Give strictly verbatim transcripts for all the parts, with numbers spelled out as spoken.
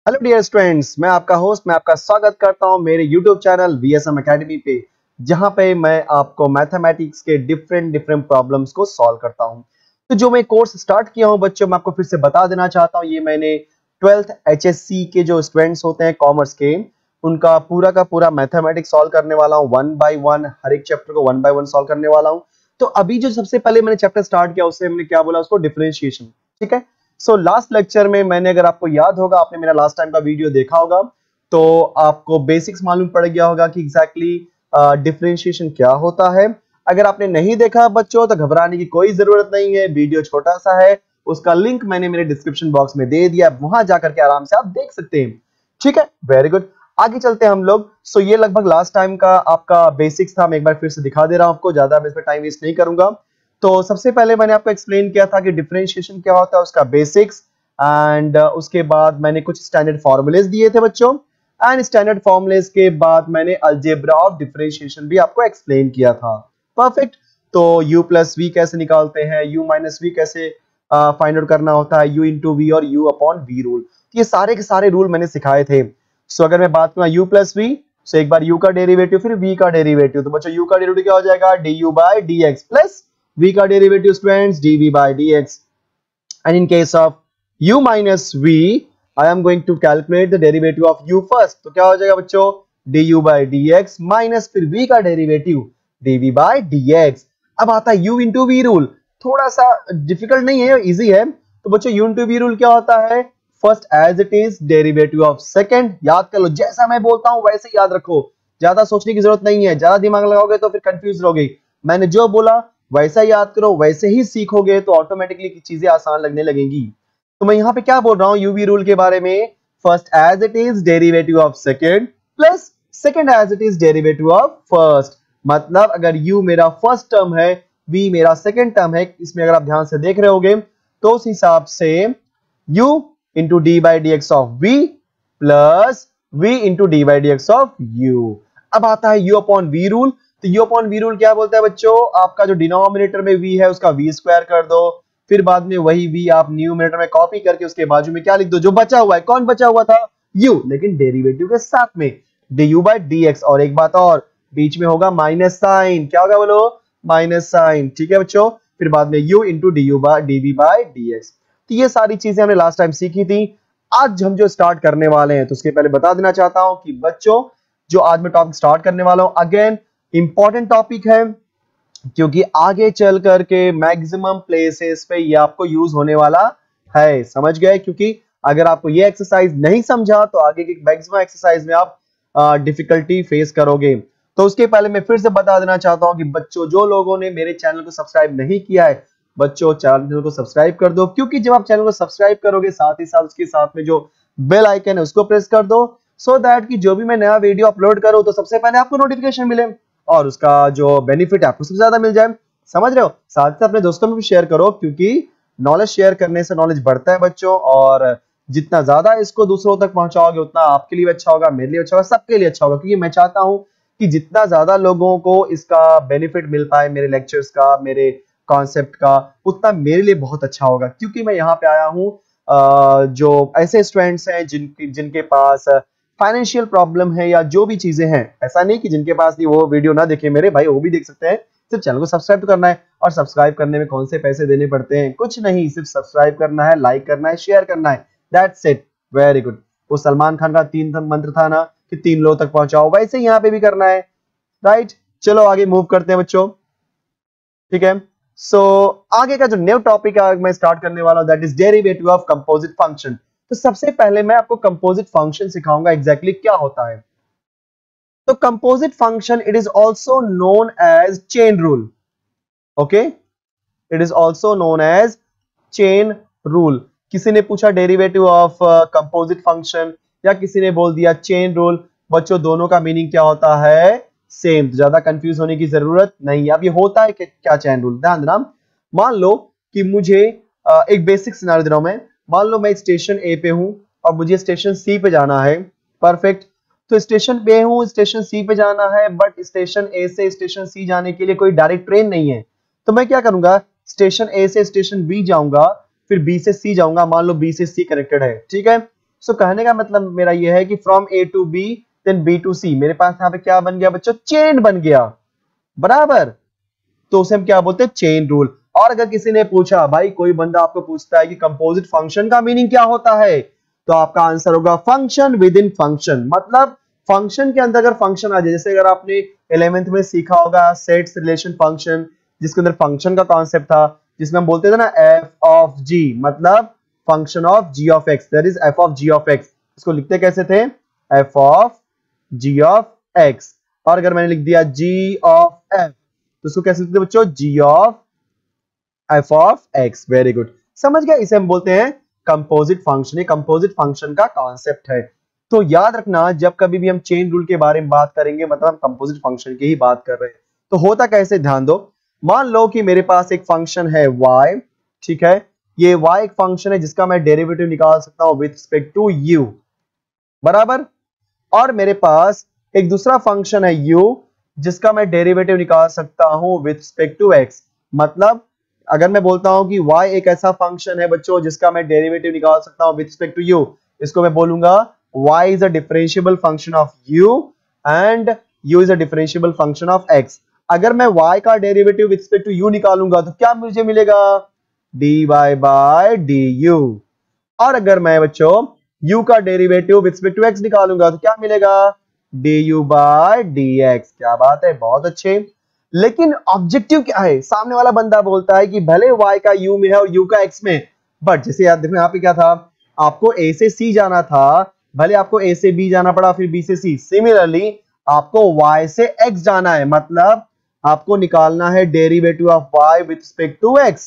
Hello dear students, मैं आपका host मैं आपका स्वागत करता हूं मेरे यूट्यूब चैनल वीएसएम एकेडमी पे, जहां पे मैं आपको मैथमेटिक्स के डिफरेंट डिफरेंट प्रॉब्लम्स को सॉल्व करता हूं। तो जो मैं कोर्स स्टार्ट किया हूं बच्चों, मैं आपको फिर से बता देना चाहता हूं, ये मैंने ट्वेल्थ एचएससी के जो स्टूडेंट्स होते हैं कॉमर्स के, उनका पूरा का पूरा मैथमेटिक्स सॉल्व करने वाला हूँ। वन बाय वन हर एक चैप्टर को वन बाय वन सॉल्व करने वाला हूँ। तो अभी जो सबसे पहले मैंने चैप्टर स्टार्ट किया उससे मैंने क्या बोला, उसको डिफरेंशिएशन। ठीक है, सो लास्ट लेक्चर में मैंने, अगर आपको याद होगा, आपने मेरा लास्ट टाइम का वीडियो देखा होगा, तो आपको बेसिक्स मालूम पड़ गया होगा कि एग्जैक्टली डिफरेंशिएशन क्या होता है। अगर आपने नहीं देखा बच्चों तो घबराने की कोई जरूरत नहीं है, वीडियो छोटा सा है, उसका लिंक मैंने मेरे डिस्क्रिप्शन बॉक्स में दे दिया, वहां जाकर के आराम से आप देख सकते हैं। ठीक है, वेरी गुड, आगे चलते हैं हम लोग। सो ये लगभग लास्ट टाइम का आपका बेसिक्स था, मैं एक बार फिर से दिखा दे रहा हूं आपको, ज्यादा मैं इस पर टाइम वेस्ट नहीं करूंगा। तो सबसे पहले मैंने आपको एक्सप्लेन किया था कि डिफरेंशिएशन क्या होता है, उसका बेसिक्स, एंड uh, उसके बाद मैंने कुछ स्टैंडर्ड फॉर्मूलेज दिए थे बच्चों, एंड स्टैंडर्ड फॉर्मूलेज के बाद मैंने अलजेब्रा ऑफ डिफरेंशिएशन भी आपको एक्सप्लेन किया था। परफेक्ट। तो u प्लस वी कैसे निकालते हैं, u माइनस वी कैसे फाइंड आउट करना होता है, u इंटू वी और u अपॉन वी रूल, ये सारे के सारे रूल मैंने सिखाए थे। सो so, अगर मैं बात करूँ u प्लस वी, सो एक बार u का डेरिवेटिव फिर v का डेरिवेटिव, तो बच्चों u का डेरिवेटिव क्या हो जाएगा, du by dx plus v का derivative students dv by dx, and in case of u minus v I am going to calculate the derivative of u first, तो क्या हो जाएगा बच्चों, du by dx माइनस फिर v का derivative dv by dx। अब आता है u into v रूल, थोड़ा सा डिफिकल्ट नहीं है, इजी है। तो बच्चों u into v रूल क्या होता है, first as it is derivative of second, याद कर लो, जैसा मैं बोलता हूं वैसे याद रखो, ज्यादा सोचने की जरूरत नहीं है, ज्यादा दिमाग लगाओगे तो फिर कंफ्यूज रहोगे। मैंने जो बोला वैसा याद करो, वैसे ही सीखोगे तो ऑटोमेटिकली चीजें आसान लगने लगेंगी। तो मैं यहाँ पे क्या बोल रहा हूँ यूवी रूल के बारे में, first as it is derivative of second plus second as it is derivative of first. मतलब अगर u मेरा फर्स्ट टर्म है, v मेरा सेकंड टर्म है, इसमें अगर आप ध्यान से देख रहे होगे तो उस हिसाब से u into D by D x of v plus v into D by D x of u। अब आता है u अपॉन v रूल, तो u अपॉन v रूल क्या बोलता है बच्चों, आपका जो डिनोमिनेटर में v है उसका v स्क्वायर कर दो, फिर बाद में वही v आप न्यूमरेटर में कॉपी करके उसके बाजू में क्या लिख दो, जो बचा हुआ है, कौन बचा हुआ था, u, लेकिन डेरिवेटिव के साथ में du by dx, और एक बात और, बीच में होगा माइनस साइन, क्या होगा बोलो, माइनस साइन। ठीक है बच्चों, फिर बाद में u into D U by D V by D X. तो ये सारी चीजें हमने लास्ट टाइम सीखी थी। आज हम जो स्टार्ट करने वाले हैं, तो उसके पहले बता देना चाहता हूं कि बच्चों जो आज मैं टॉपिक स्टार्ट करने वाला हूं, अगेन इंपॉर्टेंट टॉपिक है, क्योंकि आगे चल करके मैक्सिमम प्लेसेस पे ये आपको यूज होने वाला है, समझ गए। क्योंकि अगर आपको ये एक्सरसाइज नहीं समझा तो आगे की मैक्सिमम एक्सरसाइज में आप डिफिकल्टी फेस करोगे। तो उसके पहले मैं फिर से बता देना चाहता हूं कि बच्चों जो लोगों ने मेरे चैनल को सब्सक्राइब नहीं किया है, बच्चों चैनल को सब्सक्राइब कर दो, क्योंकि जब आप चैनल को सब्सक्राइब करोगे साथ ही साथ उसके साथ में जो बेल आइकन है उसको प्रेस कर दो, सो दैट कि जो भी मैं नया वीडियो अपलोड करूं तो सबसे पहले आपको नोटिफिकेशन मिले और उसका जो बेनिफिट है आपको सबसे ज्यादा मिल जाए, समझ रहे हो। साथ ही अपने दोस्तों में भी शेयर करो, क्योंकि नॉलेज शेयर करने से नॉलेज बढ़ता है बच्चों, और जितना ज्यादा इसको दूसरों तक पहुंचाओगे उतना आपके लिए अच्छा होगा, मेरे लिए अच्छा होगा, सबके लिए अच्छा होगा। क्योंकि मैं चाहता हूं कि जितना ज्यादा लोगों को इसका बेनिफिट मिल पाए, मेरे लेक्चर्स का, मेरे कॉन्सेप्ट का, उतना मेरे लिए बहुत अच्छा होगा। क्योंकि मैं यहाँ पे आया हूँ जो ऐसे स्टूडेंट्स हैं जिनके जिनके पास फाइनेंशियल प्रॉब्लम है या जो भी चीजें हैं, ऐसा नहीं कि जिनके पास नहीं वो वीडियो ना देखे मेरे भाई, वो भी देख सकते हैं, सिर्फ चैनल को सब्सक्राइब तो करना है। और सब्सक्राइब करने में कौन से पैसे देने पड़ते हैं, कुछ नहीं, सिर्फ सब्सक्राइब करना है, लाइक करना है, शेयर करना है, दैट्स इट, वेरी गुड। वो सलमान खान का तीन मंत्र था ना कि तीन लोगों तक पहुंचाओ, वैसे यहाँ पे भी करना है, राइट। चलो आगे मूव करते हैं बच्चों, ठीक है। सो so, आगे का जो न्यू टॉपिक मैं स्टार्ट करने वाला हूं, that is derivative of composite function. तो सबसे पहले मैं आपको कंपोजिट फंक्शन सिखाऊंगा एग्जैक्टली क्या होता है। तो composite function, it is also known as chain rule, okay, it is also known as chain rule. किसी ने पूछा डेरिवेटिव ऑफ कंपोजिट फंक्शन, या किसी ने बोल दिया चेन रूल, बच्चों दोनों का मीनिंग क्या होता है, सेम, तो ज्यादा कंफ्यूज होने की जरूरत नहीं है। अब ये होता है कि क्या चेन रूल, ध्यान देना। मान लो कि मुझे uh, एक बेसिक सिनारियो दे रहा हूं मैं, मान लो मैं स्टेशन ए पे हूं और मुझे स्टेशन सी पे जाना है, परफेक्ट। तो स्टेशन पे हूं, स्टेशन सी पे जाना है, बट स्टेशन ए से स्टेशन सी जाने के लिए कोई डायरेक्ट ट्रेन नहीं है। तो मैं क्या करूंगा, स्टेशन ए से स्टेशन बी जाऊंगा, फिर बी से सी जाऊंगा, मान लो बी से सी कनेक्टेड है, ठीक है। सो so, कहने का मतलब मेरा ये है कि from A to B then B to C, मेरे पास यहाँ पे क्या बन गया बच्चों, चेन बन गया, बराबर। तो उसे हम क्या बोलते हैं, चेन रूल। और अगर किसी ने पूछा, भाई कोई बंदा आपको पूछता है कि कंपोजिट फंक्शन का मीनिंग क्या होता है, तो आपका आंसर होगा फंक्शन विद इन फंक्शन। मतलब फंक्शन के अंदर अगर फंक्शन आ जाए, जैसे अगर आपने इलेवेंथ में सीखा होगा सेट्स रिलेशन फंक्शन, जिसके अंदर फंक्शन का कॉन्सेप्ट था, जिसमें हम बोलते थे ना एफ ऑफ जी, मतलब function of G of X, that is F of G of X. इसको लिखते कैसे थे, F of G of X. और अगर मैंने लिख दिया जी ऑफ एफ, तो इसको कैसे लिखते हैं बच्चों, G of F of X. Very good, समझ गया। इसे हम बोलते हैं कंपोजिट फंक्शन। ये कंपोजिट फंक्शन का कॉन्सेप्ट है। तो याद रखना, जब कभी भी हम चेन रूल के बारे में बात करेंगे, मतलब हम कंपोजिट फंक्शन की ही बात कर रहे हैं। तो होता कैसे, ध्यान दो। मान लो कि मेरे पास एक फंक्शन है y, ठीक है। ये y एक फंक्शन है जिसका मैं डेरिवेटिव निकाल सकता हूं विद रिस्पेक्ट टू u, बराबर। और मेरे पास एक दूसरा फंक्शन है u, जिसका मैं डेरिवेटिव निकाल सकता हूं विद रिस्पेक्ट टू x। मतलब अगर मैं बोलता हूं कि y एक ऐसा फंक्शन है बच्चों जिसका मैं डेरिवेटिव निकाल सकता हूं विद रिस्पेक्ट टू u, इसको मैं बोलूंगा y is a differentiable function of u and u is a differentiable function of x। अगर मैं y का derivative with respect to u निकालूंगा तो क्या मुझे मिलेगा, dy by du। और अगर मैं बच्चों u का derivative with respect to x निकालूंगा तो क्या मिलेगा, du by dx। क्या बात है, बहुत अच्छे। लेकिन ऑब्जेक्टिव क्या है, सामने वाला बंदा बोलता है कि भले y का u में है और u का x में, बट जैसे याद देखो यहाँ पे क्या था, आपको a से c जाना था, भले आपको a से b जाना पड़ा फिर b से c। सिमिलरली आपको y से x जाना है, मतलब आपको निकालना है derivative of y with respect to x।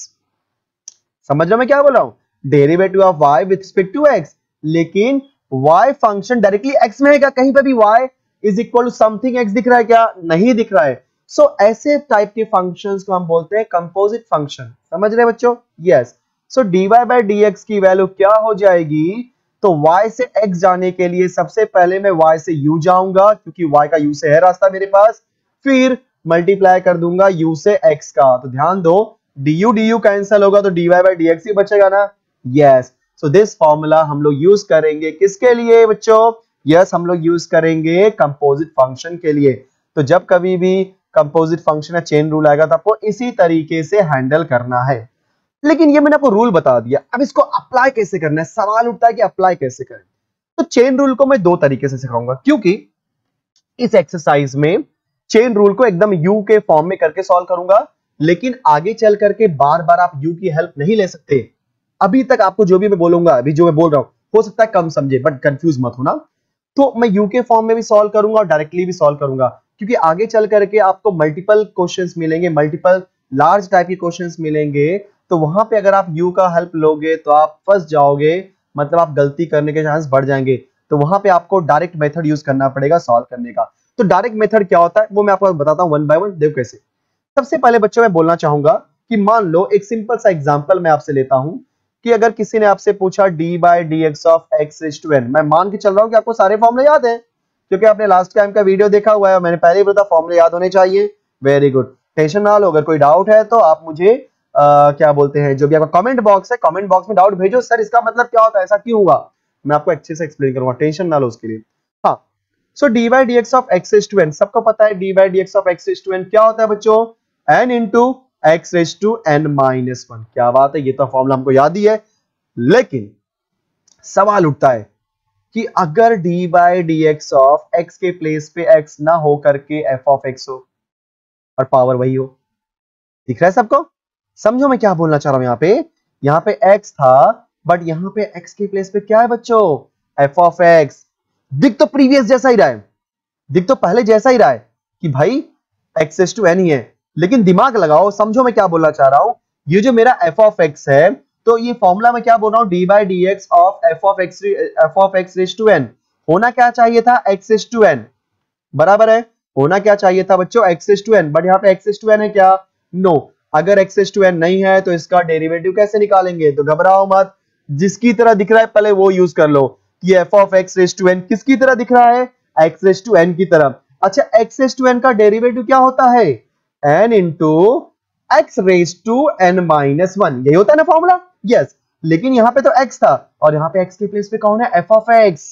समझ रहे हो मैं क्या बोल रहा हूं, derivative of y with respect to x। लेकिन y फंक्शन डायरेक्टली x में है क्या, कहीं पे भी y is equal to something x दिख रहा है क्या, नहीं दिख रहा है। सो so, ऐसे टाइप के फंक्शंस को हम बोलते हैं कंपोजिट फंक्शन। समझ रहे बच्चों, yes. So dy by dx की वैल्यू क्या हो जाएगी, तो y से x जाने के लिए सबसे पहले मैं y से u जाऊंगा, क्योंकि y का u से है रास्ता मेरे पास, फिर मल्टीप्लाई कर दूंगा u से x का। तो ध्यान दो, du du कैंसिल होगा तो dy बाय dx ही बचेगा ना, यस। सो दिस फॉर्मूला हम लोग यूज करेंगे किसके लिए बच्चों, यस, हम लोग यूज करेंगे कंपोजिट फंक्शन के लिए। तो जब कभी भी कंपोजिट फंक्शन या चेन रूल आएगा तो आपको इसी तरीके से हैंडल करना है। लेकिन ये मैंने आपको रूल बता दिया, अब इसको अप्लाई कैसे करना है, सवाल उठता है कि अप्लाई कैसे करें। तो चेन रूल को मैं दो तरीके से सिखाऊंगा, क्योंकि इस एक्सरसाइज में चेन रूल को एकदम यू के फॉर्म में करके सॉल्व करूंगा, लेकिन आगे चल करके बार बार आप यू की हेल्प नहीं ले सकते। अभी तक आपको जो भी मैं बोलूंगा, अभी जो मैं बोल रहा हूं, हो सकता है कम समझे, बट कंफ्यूज मत होना। तो मैं यू के फॉर्म में भी सॉल्व करूंगा और डायरेक्टली भी सॉल्व करूंगा, क्योंकि आगे चल करके आपको मल्टीपल क्वेश्चंस मिलेंगे, मल्टीपल लार्ज टाइप के क्वेश्चंस मिलेंगे। तो वहां पे अगर आप यू का हेल्प लोगे तो आप फंस जाओगे, मतलब आप गलती करने के चांस बढ़ जाएंगे। तो वहां पे आपको डायरेक्ट मेथड यूज करना पड़ेगा सॉल्व करने का। तो डायरेक्ट मेथड क्या होता है वो मैं आपको बताता हूं वन बाय वन। देखो कैसे। सबसे पहले बच्चों मैं बोलना चाहूंगा कि मान लो एक सिंपल सा एग्जांपल मैं आपसे लेता हूं कि अगर किसी ने आपसे पूछा D by D x of X raise to N. मैं मान के चल रहा हूं कि आपको सारे फॉर्मूले याद है, क्योंकि आपने लास्ट टाइम का वीडियो देखा हुआ है, मैंने पहले ही बताया फॉर्मूले याद होने चाहिए। वेरी गुड, टेंशन ना लो। अगर कोई डाउट है तो आप मुझे आ, क्या बोलते हैं, जो भी आपका कमेंट बॉक्स है, कमेंट बॉक्स में डाउट भेजो, सर इसका मतलब क्या होता है, ऐसा क्यों हुआ, मैं आपको अच्छे से एक्सप्लेन करूंगा, टेंशन ना लो उसके लिए। हाँ, so D by D x of X raise to N, सबको पता है D by D x of X raise to N क्या होता है बच्चों, N into x raise to N minus one. क्या बात है, ये तो फॉर्मूला हमको याद ही है। लेकिन सवाल उठता है कि अगर D by D x of X के प्लेस पे एक्स ना हो करके एफ ऑफ एक्स हो और पावर वही हो, दिख रहा है सबको, समझो मैं क्या बोलना चाह रहा हूं। यहां पे यहां पे x था, बट यहां पे x के प्लेस पे क्या है बच्चों, f ऑफ x। दिख तो प्रीवियस जैसा ही रहा है, दिख तो पहले जैसा ही रहा है कि भाई x रेज टू n ही है, लेकिन दिमाग लगाओ, समझो मैं क्या बोलना चाह रहा हूं। ये जो मेरा f ऑफ x है, तो ये फॉर्मूला में क्या बोल रहा हूं, D by D x of F of X F of X raise to N. होना क्या चाहिए था, x रेज टू n, बराबर है। होना क्या चाहिए था बच्चों, x raise to n, but यहाँ पे x रेज टू n है क्या, नो no. अगर x रेज टू n नहीं है तो इसका डेरिवेटिव कैसे निकालेंगे, तो घबराओ मत, जिसकी तरह दिख रहा है पहले वो यूज कर लो। ये f of x raise to n किसकी तरह दिख रहा है, x रेज टू n की तरह। अच्छा, x रेज टू n का डेरिवेटिव क्या होता है, n into x raise to n minus one, यही होता है ना फॉर्मूला, यस। लेकिन यहाँ पे तो x था और यहाँ पे x के प्लेस पे कौन है, f ऑफ x।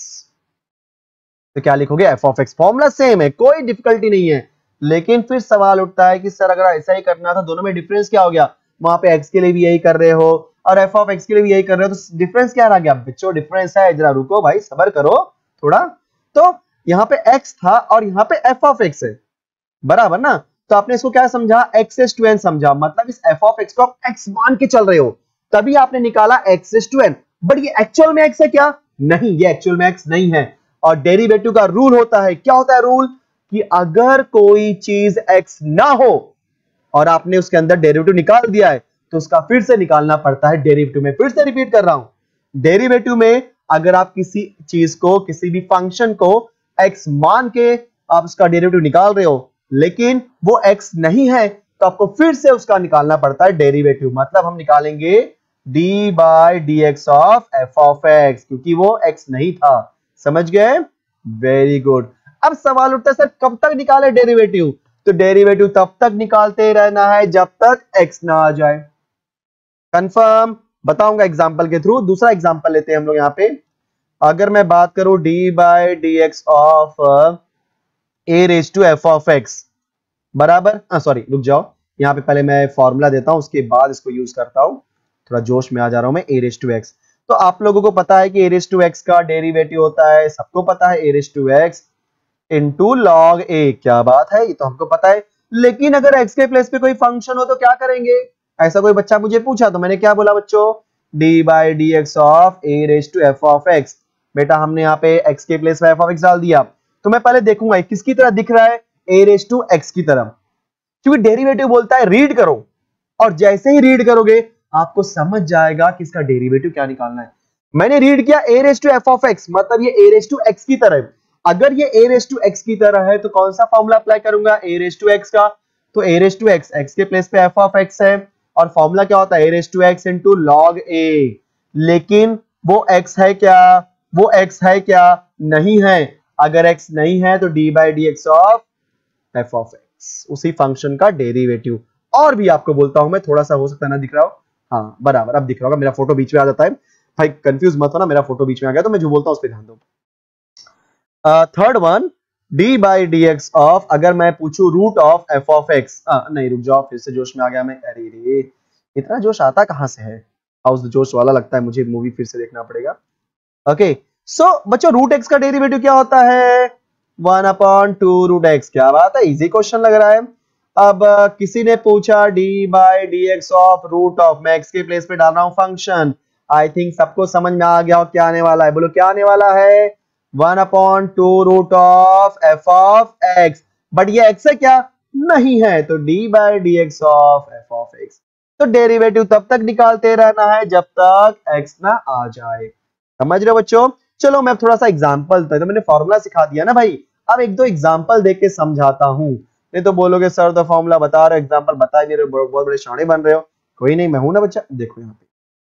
तो क्या लिखोगे, f of x। Formula same है, कोई डिफिकल्टी नहीं है। लेकिन फिर सवाल उठता है कि सर अगर ऐसा ही करना था, दोनों में डिफरेंस क्या हो गया, वहां पे x के लिए भी यही कर रहे हो और f ऑफ x के लिए भी यही कर रहे हो, तो डिफरेंस क्या रह गया बच्चों, डिफरेंस है, जरा रुको भाई, सब्र करो थोड़ा। तो यहाँ पे x था और यहाँ पे f ऑफ x है, बराबर ना। तो आपने इसको क्या समझा, x रेज़ टू n समझा, मतलब इस f ऑफ x को आप x मान के चल रहे हो, तभी आपने निकाला x raise to n। But ये एक्चुअल में x है क्या, नहीं, ये एक्चुअल में x नहीं है। और डेरिवेटिव का रूल होता है, क्या होता है रूल, कि अगर कोई चीज x ना हो और आपने उसके अंदर डेरिवेटिव निकाल दिया है, तो उसका फिर से निकालना पड़ता है डेरिवेटिव में। फिर से रिपीट कर रहा हूं, डेरिवेटिव में अगर आप किसी चीज को, किसी भी फंक्शन को x मान के आप उसका डेरिवेटिव निकाल रहे हो, लेकिन वो x नहीं है, तो आपको फिर से उसका निकालना पड़ता है डेरिवेटिव। मतलब हम निकालेंगे d by D x of f of x, क्योंकि वो x नहीं था। समझ गए, वेरी गुड। अब सवाल उठता है सर कब तक निकाले डेरिवेटिव, तो डेरिवेटिव तब तक निकालते रहना है जब तक x ना आ जाए। कंफर्म, बताऊंगा एग्जांपल के थ्रू। दूसरा एग्जांपल लेते हैं हम लोग यहाँ पे। अगर मैं बात करूं d by D x of a raise to f of x बराबर, सॉरी रुक जाओ, यहाँ पे पहले मैं फॉर्मूला देता हूं, उसके बाद इसको यूज करता हूं। थोड़ा जोश में आ जा रहा हूं मैं। a रेज टू x, तो आप लोगों को पता है कि a रेज टू x का डेरिवेटिव होता है, सबको पता है, a raise to x into log a। क्या बात है, ये तो हमको पता है। लेकिन अगर x के प्लेस पे कोई फंक्शन हो तो क्या करेंगे, ऐसा कोई बच्चा मुझे पूछा तो मैंने क्या बोला बच्चों, d by D x of a raise to f of x। बेटा हमने यहाँ पे x के प्लेस पे f ऑफ x डाल दिया, तो मैं पहले देखूंगा किसकी तरह दिख रहा है, a रेज टू x की तरह, क्योंकि डेरिवेटिव बोलता है रीड करो, और जैसे ही रीड करोगे आपको समझ जाएगा कि इसका डेरिवेटिव क्या निकालना है। मैंने रीड किया a raise to f of x, मतलब ये a रेज टू x की तरह है। अगर ये a रेज टू x की तरह है तो कौन सा फॉर्मूला अप्लाई करूंगा, a रेज टू x का। तो a raise to x, x के प्लेस पे f ऑफ x है, और फॉर्मूला क्या होता है, a raise to x into log a। लेकिन वो x है क्या, वो x है क्या, नहीं है। अगर x नहीं है तो d by D x of f of x, उसी फंक्शन का डेरिवेटिव। और भी आपको बोलता हूं मैं, थोड़ा सा हो सकता है ना दिख रहा हो, हाँ बराबर अब दिख रहा होगा, मेरा फोटो बीच में आ जाता है भाई, कंफ्यूज मत हो ना, मेरा फोटो बीच में आ गया तो मैं जो बोलता हूं उस पर ध्यान दो। Third one, d by D x of, अगर मैं पूछूं root of f of x, नहीं रुक जाओ, फिर से जोश में आ गया मैं, अरे रे इतना जोश आता कहां से है, हाउस जोश वाला लगता है मुझे, मूवी फिर से देखना पड़ेगा। ओके सो बच्चों, रूट x का डेरिवेटिव क्या होता है, one upon two root x। क्या बात है, इजी क्वेश्चन लग रहा है। अब uh, किसी ने पूछा d by D x of root of, मैं x के प्लेस पे डाल रहा हूं फंक्शन। आई थिंक सबको समझ में आ गया हो क्या आने वाला है, बोलो क्या आने वाला है, one upon two root of F of x. But ये x है क्या, नहीं है, तो d by D x of F of x. तो डेरिवेटिव तब तक निकालते रहना है जब तक x ना आ जाए। समझ रहे हो बच्चों। चलो मैं थोड़ा सा एग्जांपल, तो मैंने फॉर्मूला सिखा दिया ना भाई, अब एक दो एग्जांपल देख के समझाता हूं, नहीं तो बोलोगे सर तो फॉर्मूला बता रहे, एग्जांपल बता नहीं रहे, बहुत बड़े शाणे बन रहे हो। कोई नहीं, मैं हूं ना बच्चा, देखो यहाँ पे।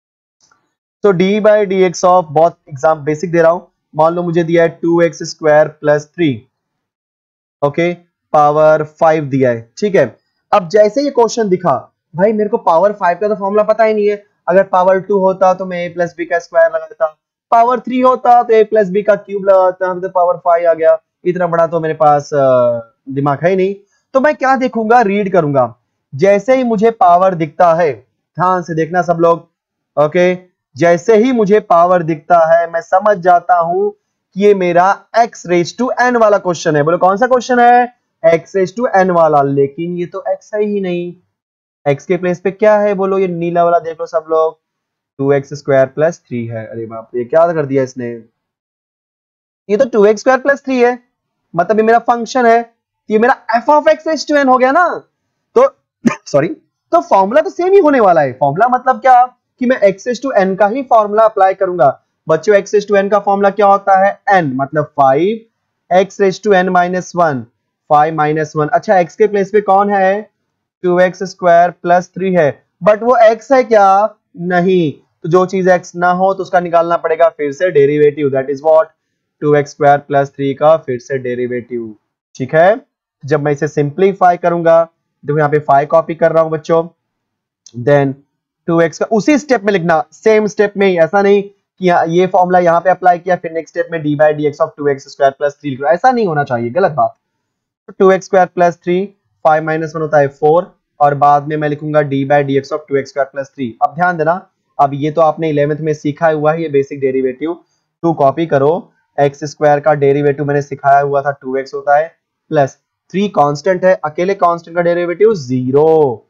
तो d by D x of, बहुत एग्जाम बेसिक दे रहा हूं, मान लो मुझे दिया है two x square plus three, okay, power five दिया है, ठीक है। अब जैसे ये क्वेश्चन दिखा, भाई मेरे को पावर फाइव का तो फॉर्मूला पता ही नहीं है, अगर पावर टू होता तो मैं a प्लस बी का स्क्वायर लगाता, पावर थ्री होता तो a प्लस बी का क्यूब लगाता, तो पावर फाइव आ गया। इतना बड़ा तो मेरे पास दिमाग है ही नहीं, तो मैं क्या देखूंगा, रीड करूंगा। जैसे ही मुझे पावर दिखता है, ध्यान से देखना सब लोग, ओके, जैसे ही मुझे पावर दिखता है मैं समझ जाता हूं कि ये मेरा x रेज टू n वाला क्वेश्चन है। बोलो कौन सा क्वेश्चन है, x रेज टू n वाला। लेकिन ये तो x है ही नहीं, x के प्लेस पे क्या है, बोलो ये नीला वाला देख लो सब लोग, two x square plus three है। अरे बाप रे, क्या कर दिया इसने, ये तो two x square plus three है, मतलब ये मेरा फंक्शन है, ये मेरा f of x raise to n हो गया ना। तो सॉरी, तो फॉर्मूला तो सेम ही होने वाला है। फॉर्मूला मतलब क्या, कि मैं x रेज टू n का ही फॉर्मूला अप्लाई करूंगा। बच्चों x रेज टू n का फॉर्मूला क्या होता है, n मतलब five, x raise to n minus one, five minus one. अच्छा x के प्लेस पे कौन है, two x square plus three है, बट वो x है क्या, नहीं। तो जो चीज x ना हो तो उसका निकालना पड़ेगा फिर से derivative, that is what, two x square plus three का फिर से डेरिवेटिव, ठीक है। जब मैं इसे सिंप्लीफाई करूंगा, देखो यहाँ पे फाइव कॉपी कर रहा हूं बच्चों, देन टू एक्स का उसी स्टेप में लिखना, सेम स्टेप में ही, ऐसा नहीं कि ये फॉर्मूला यहाँ पे अप्लाई किया फिर नेक्स्ट स्टेप में d by D x of two x square plus three, ऐसा नहीं होना चाहिए, गलत बात। तो two x square plus three, five minus one होता है फोर, और बाद में मैं लिखूंगा d by D x of two x square plus three. अब ध्यान देना, अब ये तो आपने इलेवेंथ में सीखा हुआ है, ये बेसिक डेरिवेटिव, टू कॉपी करो, एक्स स्क्वायर का डेरिवेटिव मैंने सिखाया हुआ था टू एक्स होता है, प्लस थ्री कांस्टेंट है, अकेले कांस्टेंट का डेरिवेटिव जीरो,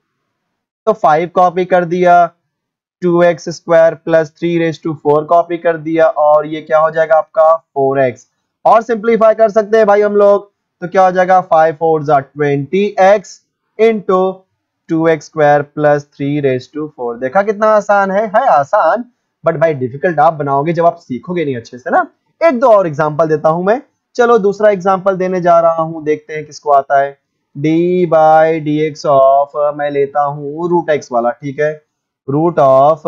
तो फाइव कॉपी कर दिया, two x square plus three raise to four copy कर दिया, और ये क्या हो जाएगा आपका फोर एक्स, और सिंप्लीफाई कर सकते हैं भाई हम लोग, तो क्या हो जाएगा फाइव फोर जा twenty x into two x square plus three raise to four. देखा कितना आसान है, है आसान, बट भाई डिफिकल्ट आप बनाओगे जब आप सीखोगे नहीं अच्छे से ना। एक दो और एग्जांपल देता हूं मैं, चलो दूसरा एग्जांपल देने जा रहा हूं, देखते हैं किसको आता है। D by D x of, मैं लेता हूं रूट एक्स वाला, ठीक है, root of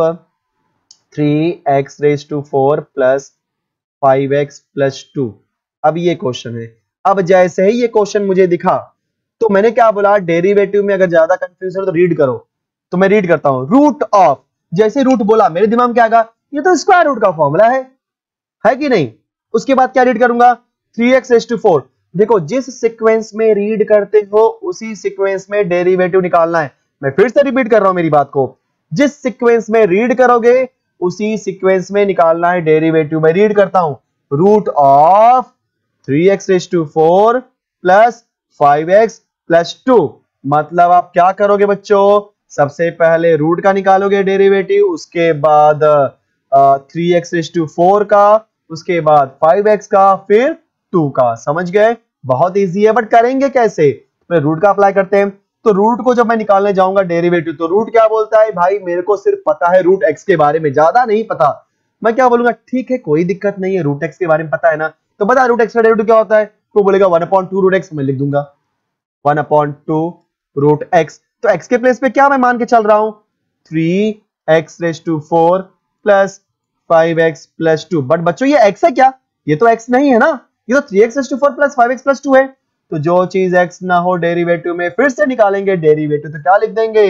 three x raise to four plus five x plus two. अब ये क्वेश्चन है, अब जैसे ही ये क्वेश्चन मुझे दिखा तो मैंने क्या बोला, डेरिवेटिव में अगर ज्यादा कंफ्यूजन हो तो रीड करो, तो मैं रीड करता हूं, रूट ऑफ, जैसे रूट बोला मेरे दिमाग में क्या आएगा, ये तो स्क्वायर रूट का फॉर्मूला है है कि नहीं। उसके बाद क्या रीड करूंगा, three x raise to four. देखो जिस सीक्वेंस में रीड करते हो उसी सीक्वेंस में डेरिवेटिव निकालना है। मैं फिर से रिपीट कर रहा हूं मेरी बात को, जिस सीक्वेंस में रीड करोगे उसी सीक्वेंस में निकालना है डेरिवेटिव। मैं रीड करता हूं, root of three x raise to four plus five x plus two, मतलब आप क्या करोगे बच्चों, सबसे पहले रूट का निकालोगे डेरिवेटिव, उसके बाद three x raise to four का, उसके बाद फाइव एक्स का, फिर टू का। समझ गए, बहुत इजी है, बट करेंगे कैसे, तो रूट का अप्लाई करते हैं। तो रूट को जब मैं निकालने जाऊंगा डेरिवेटिव, तो रूट क्या बोलता है भाई, मेरे को सिर्फ पता है रूट एक्स के बारे में, ज्यादा नहीं पता। मैं क्या बोलूंगा, ठीक है कोई दिक्कत नहीं है, रूट एक्स के बारे में पता है ना, तो बता रूट एक्स का डेरिवेटिव क्या होता है, तो बोलेगा one upon two root x, मैं लिख दूंगा one upon two root x. तो एक्स के प्लेस पे क्या मैं मान के चल रहा हूं, three x raise to four plus five x plus two. But बच्चों ये एक्स है क्या, ये तो एक्स नहीं है ना, ये तो three x raise to four plus five x plus two है। तो जो चीज एक्स ना हो डेरिवेटिव में, फिर से निकालेंगे डेरिवेटिव, तो क्या लिख देंगे,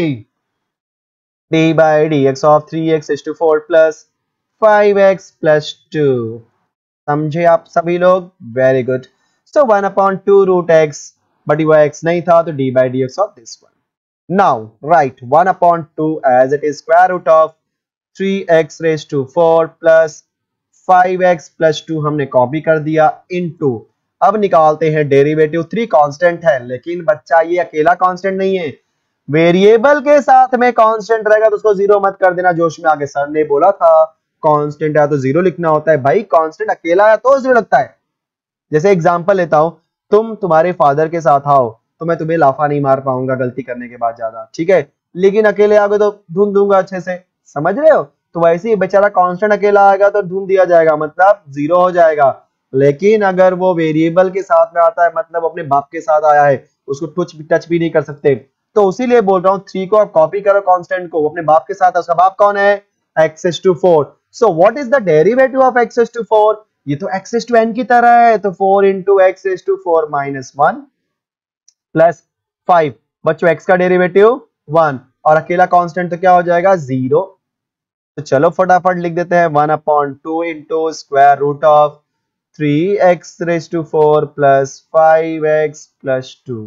d by D x of three x raise to four plus five x plus two. समझे आप सभी लोग, very good. So one upon two root x, but वो एक्स नहीं था, तो d by D x of this one. Now right one upon two as it is square root of three x raise to four plus five x plus two, हमने copy कर दिया into, अब निकालते हैं derivative. Three constant है, लेकिन बच्चा ये अकेला कांस्टेंट नहीं है, वेरिएबल के साथ में कांस्टेंट रहेगा तो उसको जीरो मत कर देना, जोश में आगे सर ने बोला था कांस्टेंट है तो जीरो लिखना होता है। भाई कांस्टेंट अकेला है तो जीरो लगता है। जैसे एग्जांपल लेता हूं, तुम तुम्हारे फादर के साथ आओ तो मैं तुम्हें लाफा नहीं मार पाऊंगा गलती करने के बाद ज्यादा, ठीक है, लेकिन अकेले आओगे तो धुन दूंगा अच्छे से, समझ रहे हो। तो वैसे ही बेचारा कांस्टेंट अकेला आएगा तो धुन दिया जाएगा, मतलब जीरो हो जाएगा। लेकिन अगर वो वेरिएबल के साथ में आता है, मतलब अपने बाप के साथ आया है, उसको टच भी टच भी नहीं कर सकते। तो इसीलिए बोल रहा हूँ थ्री को आप कॉपी करो कांस्टेंट को, अपने बाप के साथ है, उसका बाप कौन है, x raise to four. So what is the derivative of x raise to four, ये तो एक्स रेज़ टू एन की तरह है, तो four into x raise to four minus one plus five. बच्चों एक्स का डेरिवेटिव वन और अकेला कांस्टेंट तो क्या हो जाएगा, जीरो। तो चलो फटाफट लिख देते हैं, one upon two into square root of three x raise to four plus five x plus two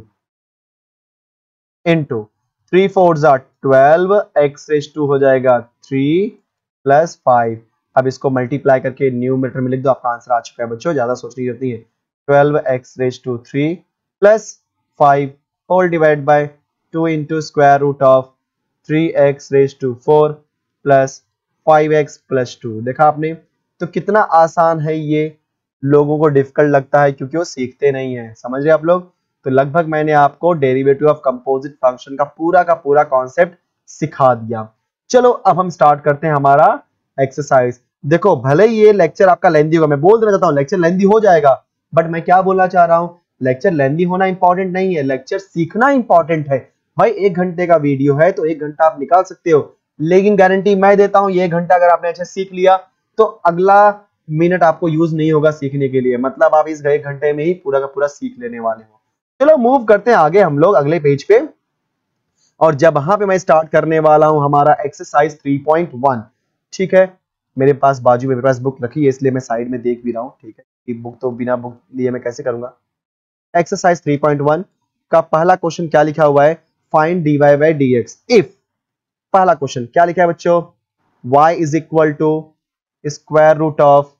into three four जा ट्वेल्व, एक्स रेज़ टू हो जाएगा थ्री प्लस फाइव। अब इसको मल्टीप्लाई करके न्यूमरेटर में लिख दो, आपका आंसर आ चुका है बच्चों, ज्यादा सोचने की जरूरत नहीं है। Twelve x raise to three plus five whole divide by two into square root of three x raise to four plus five x plus two. देखा आपने, तो कितना आसान है ये, लोगों को डिफिकल्ट लगता है क्योंकि वो सीखते नहीं है। समझ रहे आप लोग। तो लगभग मैंने आपको डेरिवेटिव ऑफ कंपोजिट फंक्शन का पूरा का पूरा कॉन्सेप्ट सिखा दिया। चलो अब हम स्टार्ट करते हैं हमारा एक्सरसाइज। देखो भले ही ये लेक्चर आपका लेंदी होगा, मैं बोल देना चाहता हूँ लेक्चर लेंदी हो जाएगा, बट मैं क्या बोलना चाह रहा हूँ, लेक्चर लेंदी होना इंपॉर्टेंट नहीं है, लेक्चर सीखना इंपॉर्टेंट है। भाई एक घंटे का वीडियो है तो एक घंटा आप निकाल सकते हो, लेकिन गारंटी मैं देता हूं ये घंटा अगर आपने अच्छे सीख लिया तो अगला मिनट आपको यूज नहीं होगा सीखने के लिए, मतलब आप इस एक घंटे में ही पूरा का पूरा सीख लेने वाले हो। चलो मूव करते हैं आगे हम लोग अगले पेज पे, और जब वहां पे मैं स्टार्ट करने वाला हूं हमारा एक्सरसाइज थ्री पॉइंट वन, ठीक है, मेरे पास बाजू में मेरे पास बुक रखी है इसलिए मैं साइड में देख भी रहा हूं, ठीक है, कि बुक तो बिना बुक लिए मैं कैसे करूंगा। एक्सरसाइज थ्री पॉइंट वन का पहला क्वेश्चन क्या लिखा हुआ है, find dy by D x if, पहला क्वेश्चन क्या लिखा है बच्चों, y is equal to square root of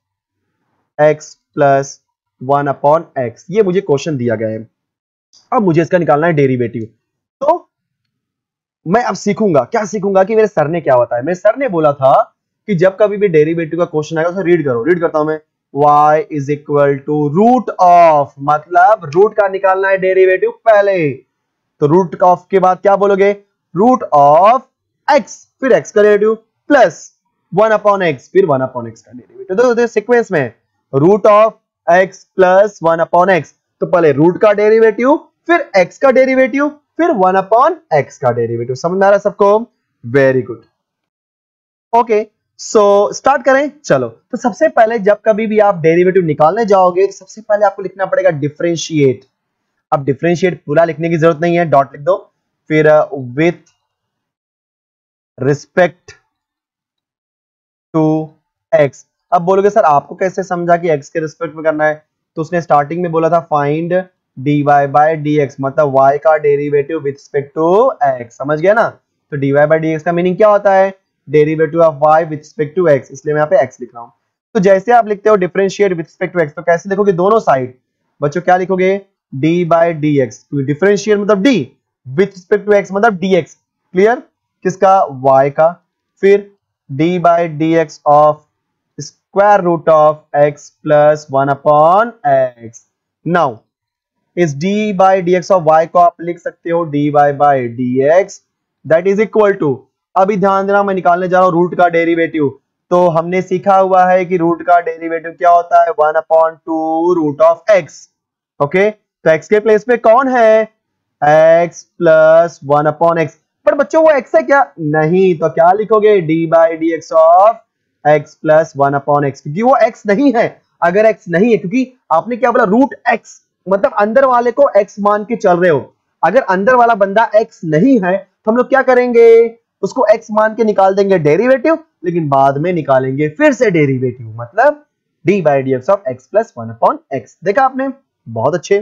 x plus one upon x, ये मुझे क्वेश्चन दिया गया है। अब मुझे इसका निकालना है डेरिवेटिव। तो मैं अब सीखूंगा, क्या सीखूंगा कि मेरे सर ने क्या बताया। मेरे सर ने बोला था कि जब कभी भी डेरिवेटिव का क्वेश्चन आएगा उसे रीड करो। रीड करता हूं मैं, y is equal to root of, मतलब रूट का निकालना है डेरिवेटिव पहले, तो रूट ऑफ के बाद क्या बोलोगे, रूट ऑफ x, फिर x का derivative plus one upon x, फिर वन अपॉन एक्स का डेरिवेटिव। तो, तो सीक्वेंस में root of x plus one upon x, तो पहले रूट का डेरिवेटिव, फिर x का डेरिवेटिव, फिर वन अपॉन एक्स का डेरिवेटिव। समझ आ रहा है सबको? Very good. Okay, so start करें। चलो, तो सबसे पहले जब कभी भी आप डेरिवेटिव निकालने जाओगे तो सबसे पहले आपको लिखना पड़ेगा डिफरेंशिएट। अब डिफरेंशिएट पूरा लिखने की जरूरत नहीं है, डॉट लिख दो, फिर विथ रिस्पेक्ट टू एक्स। अब बोलोगे सर आपको कैसे समझा कि एक्स के रिस्पेक्ट में करना है, तो उसने स्टार्टिंग में बोला था find dy by D x, मतलब y का derivative with respect to x, समझ गया ना। तो dy बाई डी एक्स का मीनिंग क्या होता है, derivative of y with respect to x, इसलिए मैं यहाँ पे x लिख रहा हूं। तो जैसे आप लिखते हो differentiate with respect to x, तो कैसे लिखोगे दोनों साइड बच्चों, क्या लिखोगे, d by D x, differentiate मतलब d, with respect to x मतलब dx, क्लियर, किसका, y का, फिर d by D x of square root of x plus one upon x. Now इस d by D x of y को आप लिख सकते हो dy by D x that is equal to, अभी ध्यान देना मैं निकालने जा रहा हूं रूट का डेरिवेटिव। तो हमने सीखा हुआ है कि रूट का डेरिवेटिव क्या होता है, one upon two root of x। Okay, तो x के प्लेस पे कौन है, x plus one upon x, पर बच्चों वो x है क्या, नहीं, तो क्या लिखोगे, d by D x of x plus one upon x, क्योंकि वो x नहीं है। अगर x नहीं है, क्योंकि आपने क्या बोला, रूट x, मतलब अंदर वाले को x मान के चल रहे हो। अगर अंदर वाला बंदा x नहीं है तो हम लोग क्या करेंगे, उसको x मान के निकाल देंगे डेरिवेटिव, लेकिन बाद में निकालेंगे फिर से डेरिवेटिव, मतलब d by D x of x plus one upon x. देखा आपने, बहुत अच्छे।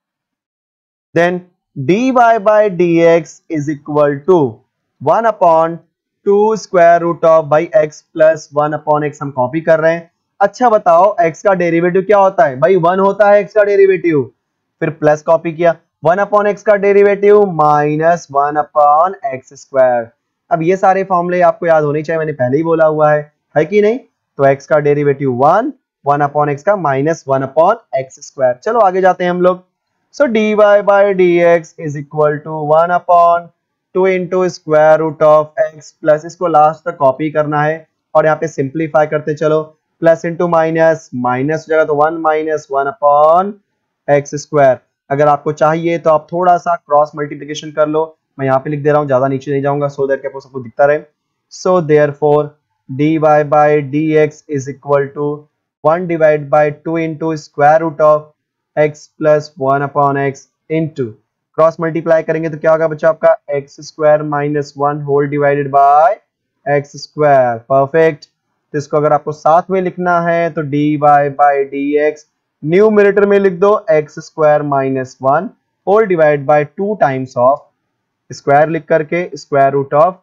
Then dy by D x is equal to one upon two square root of by x plus one upon x, हम copy कर रहे हैं। अच्छा बताओ x का डेरिवेटिव क्या होता है, भाई वन होता है x का डेरिवेटिव, फिर प्लस कॉपी किया, वन अपॉन एक्स का derivative minus one upon x square. अब ये सारे फॉर्मूले आपको याद होने चाहिए, मैंने पहले ही बोला हुआ है है कि नहीं। तो x का derivative one, one upon x का minus one upon x square. चलो आगे जाते हैं हम लोग। So dy by D x is equal to one upon two into square root of x plus, इसको लास्ट तक कॉपी करना है और यहाँ पे सिंप्लीफाई करते चलो, प्लस इंटू माइनस, माइनस हो जाएगा तो one minus one upon x square. अगर आपको चाहिए तो आप थोड़ा सा क्रॉस मल्टीप्लिकेशन कर लो, मैं यहाँ पे लिख दे रहा हूँ, ज्यादा नीचे नहीं जाऊंगा, सो दैट आपको सबको दिखता रहे। So therefore dy by D x is equal to one divide by two into square root of x plus one upon x into cross multiply करेंगे तो क्या होगा बच्चा आपका, x square minus one whole divided by x square. Perfect. तो इसको अगर आपको साथ में लिखना है तो dy by D x numerator में लिख दो x square minus one whole divide by two times of square लिख करके square root of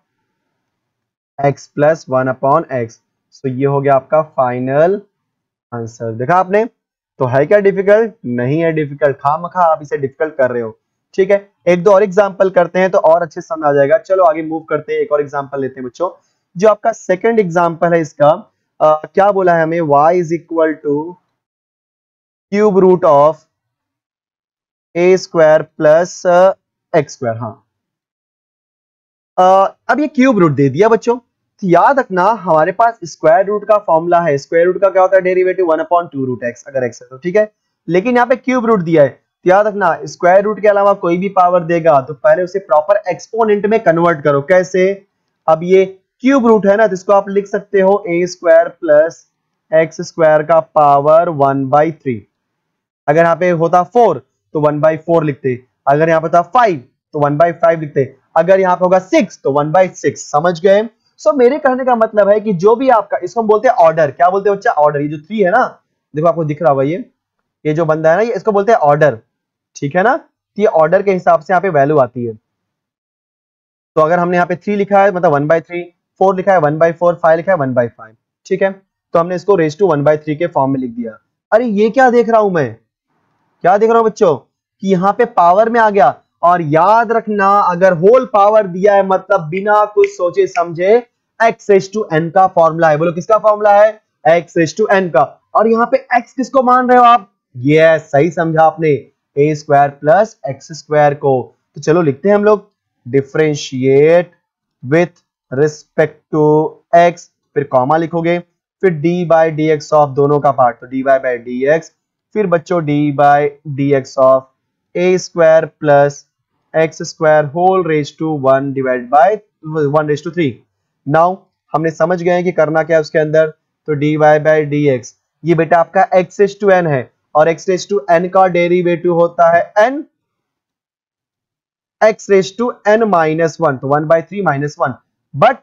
x plus one upon x. तो ये हो गया आपका फाइनल आंसर। देखा आपने, तो है क्या डिफिकल्ट, नहीं है डिफिकल्ट, खामखा आप इसे डिफिकल्ट कर रहे हो। ठीक है, एक दो और एग्जांपल करते हैं तो और अच्छे समझ आ जाएगा। चलो आगे मूव करते हैं, एक और एग्जांपल लेते हैं बच्चों। जो आपका सेकंड एग्जांपल है इसका आ, क्या बोला है हमें, y is equal to cube root of a square plus x square. हाँ, आ, अब ये क्यूब रूट दे दिया बच्चों, तो याद रखना हमारे पास स्क्वायर रूट का फॉर्मूला है, स्क्वायर रूट का क्या होता है, derivative one upon two root x, अगर एक्स है तो ठीक है। लेकिन यहाँ पे क्यूब रूट दिया है, तो याद रखना स्क्वायर रूट के अलावा कोई भी पावर देगा तो पहले उसे प्रॉपर एक्सपोनेंट में कन्वर्ट करो। कैसे, अब ये क्यूब रूट है ना, तो इसको आप लिख सकते हो a square plus x square का पावर वन बाई थ्री। अगर यहाँ पे होता फोर तो वन बाई फोर लिखते, अगर यहाँ पे था फाइव तो वन बाई फाइव लिखते। अगर यहाँ पे होगा सिक्स तो वन बाई सिक्स, समझ गए। सो so, मेरे कहने का मतलब है कि जो भी आपका, इसको हम बोलते हैं ऑर्डर, क्या बोलते हैं बच्चा, ऑर्डर। ये जो थ्री है ना, देखो आपको दिख रहा होगा, ये ये जो बंदा है ना, ये इसको बोलते हैं ऑर्डर, ठीक है ना। तो ये ऑर्डर के हिसाब से यहाँ पे वैल्यू आती है। तो अगर हमने यहाँ पे थ्री लिखा है मतलब वन बाई थ्री, फोर लिखा है वन बाई फोर, फाइव लिखा है वन बाई फाइव, ठीक है। तो हमने इसको raise to one by three के फॉर्म में लिख दिया। अरे ये क्या देख रहा हूं मैं, क्या देख रहा हूं बच्चों, कि यहाँ पे पावर में आ गया। और याद रखना, अगर होल पावर दिया है मतलब बिना कुछ सोचे समझे x रेज टू n का फॉर्मूला है। बोलो किसका फॉर्मूला है, x रेज टू n का। और यहाँ पे x किसको मान रहे हो आप, ये yes, सही समझा आपने, a square plus x square को। तो चलो लिखते हैं हम लोग, differentiate with respect to x, फिर कॉमा लिखोगे, फिर d by D x of दोनों का पार्ट, तो dy बाई डी एक्स, फिर बच्चों d by D x of a square plus x square whole raise to one divide by one raise to three. Now हमने समझ गए कि करना क्या है उसके अंदर, तो dy बाई डी एक्स, ये बेटा आपका x रेज टू n है, और x रेज टू n का डेरिवेटिव होता है n x raise to n minus one, तो one by three minus one. But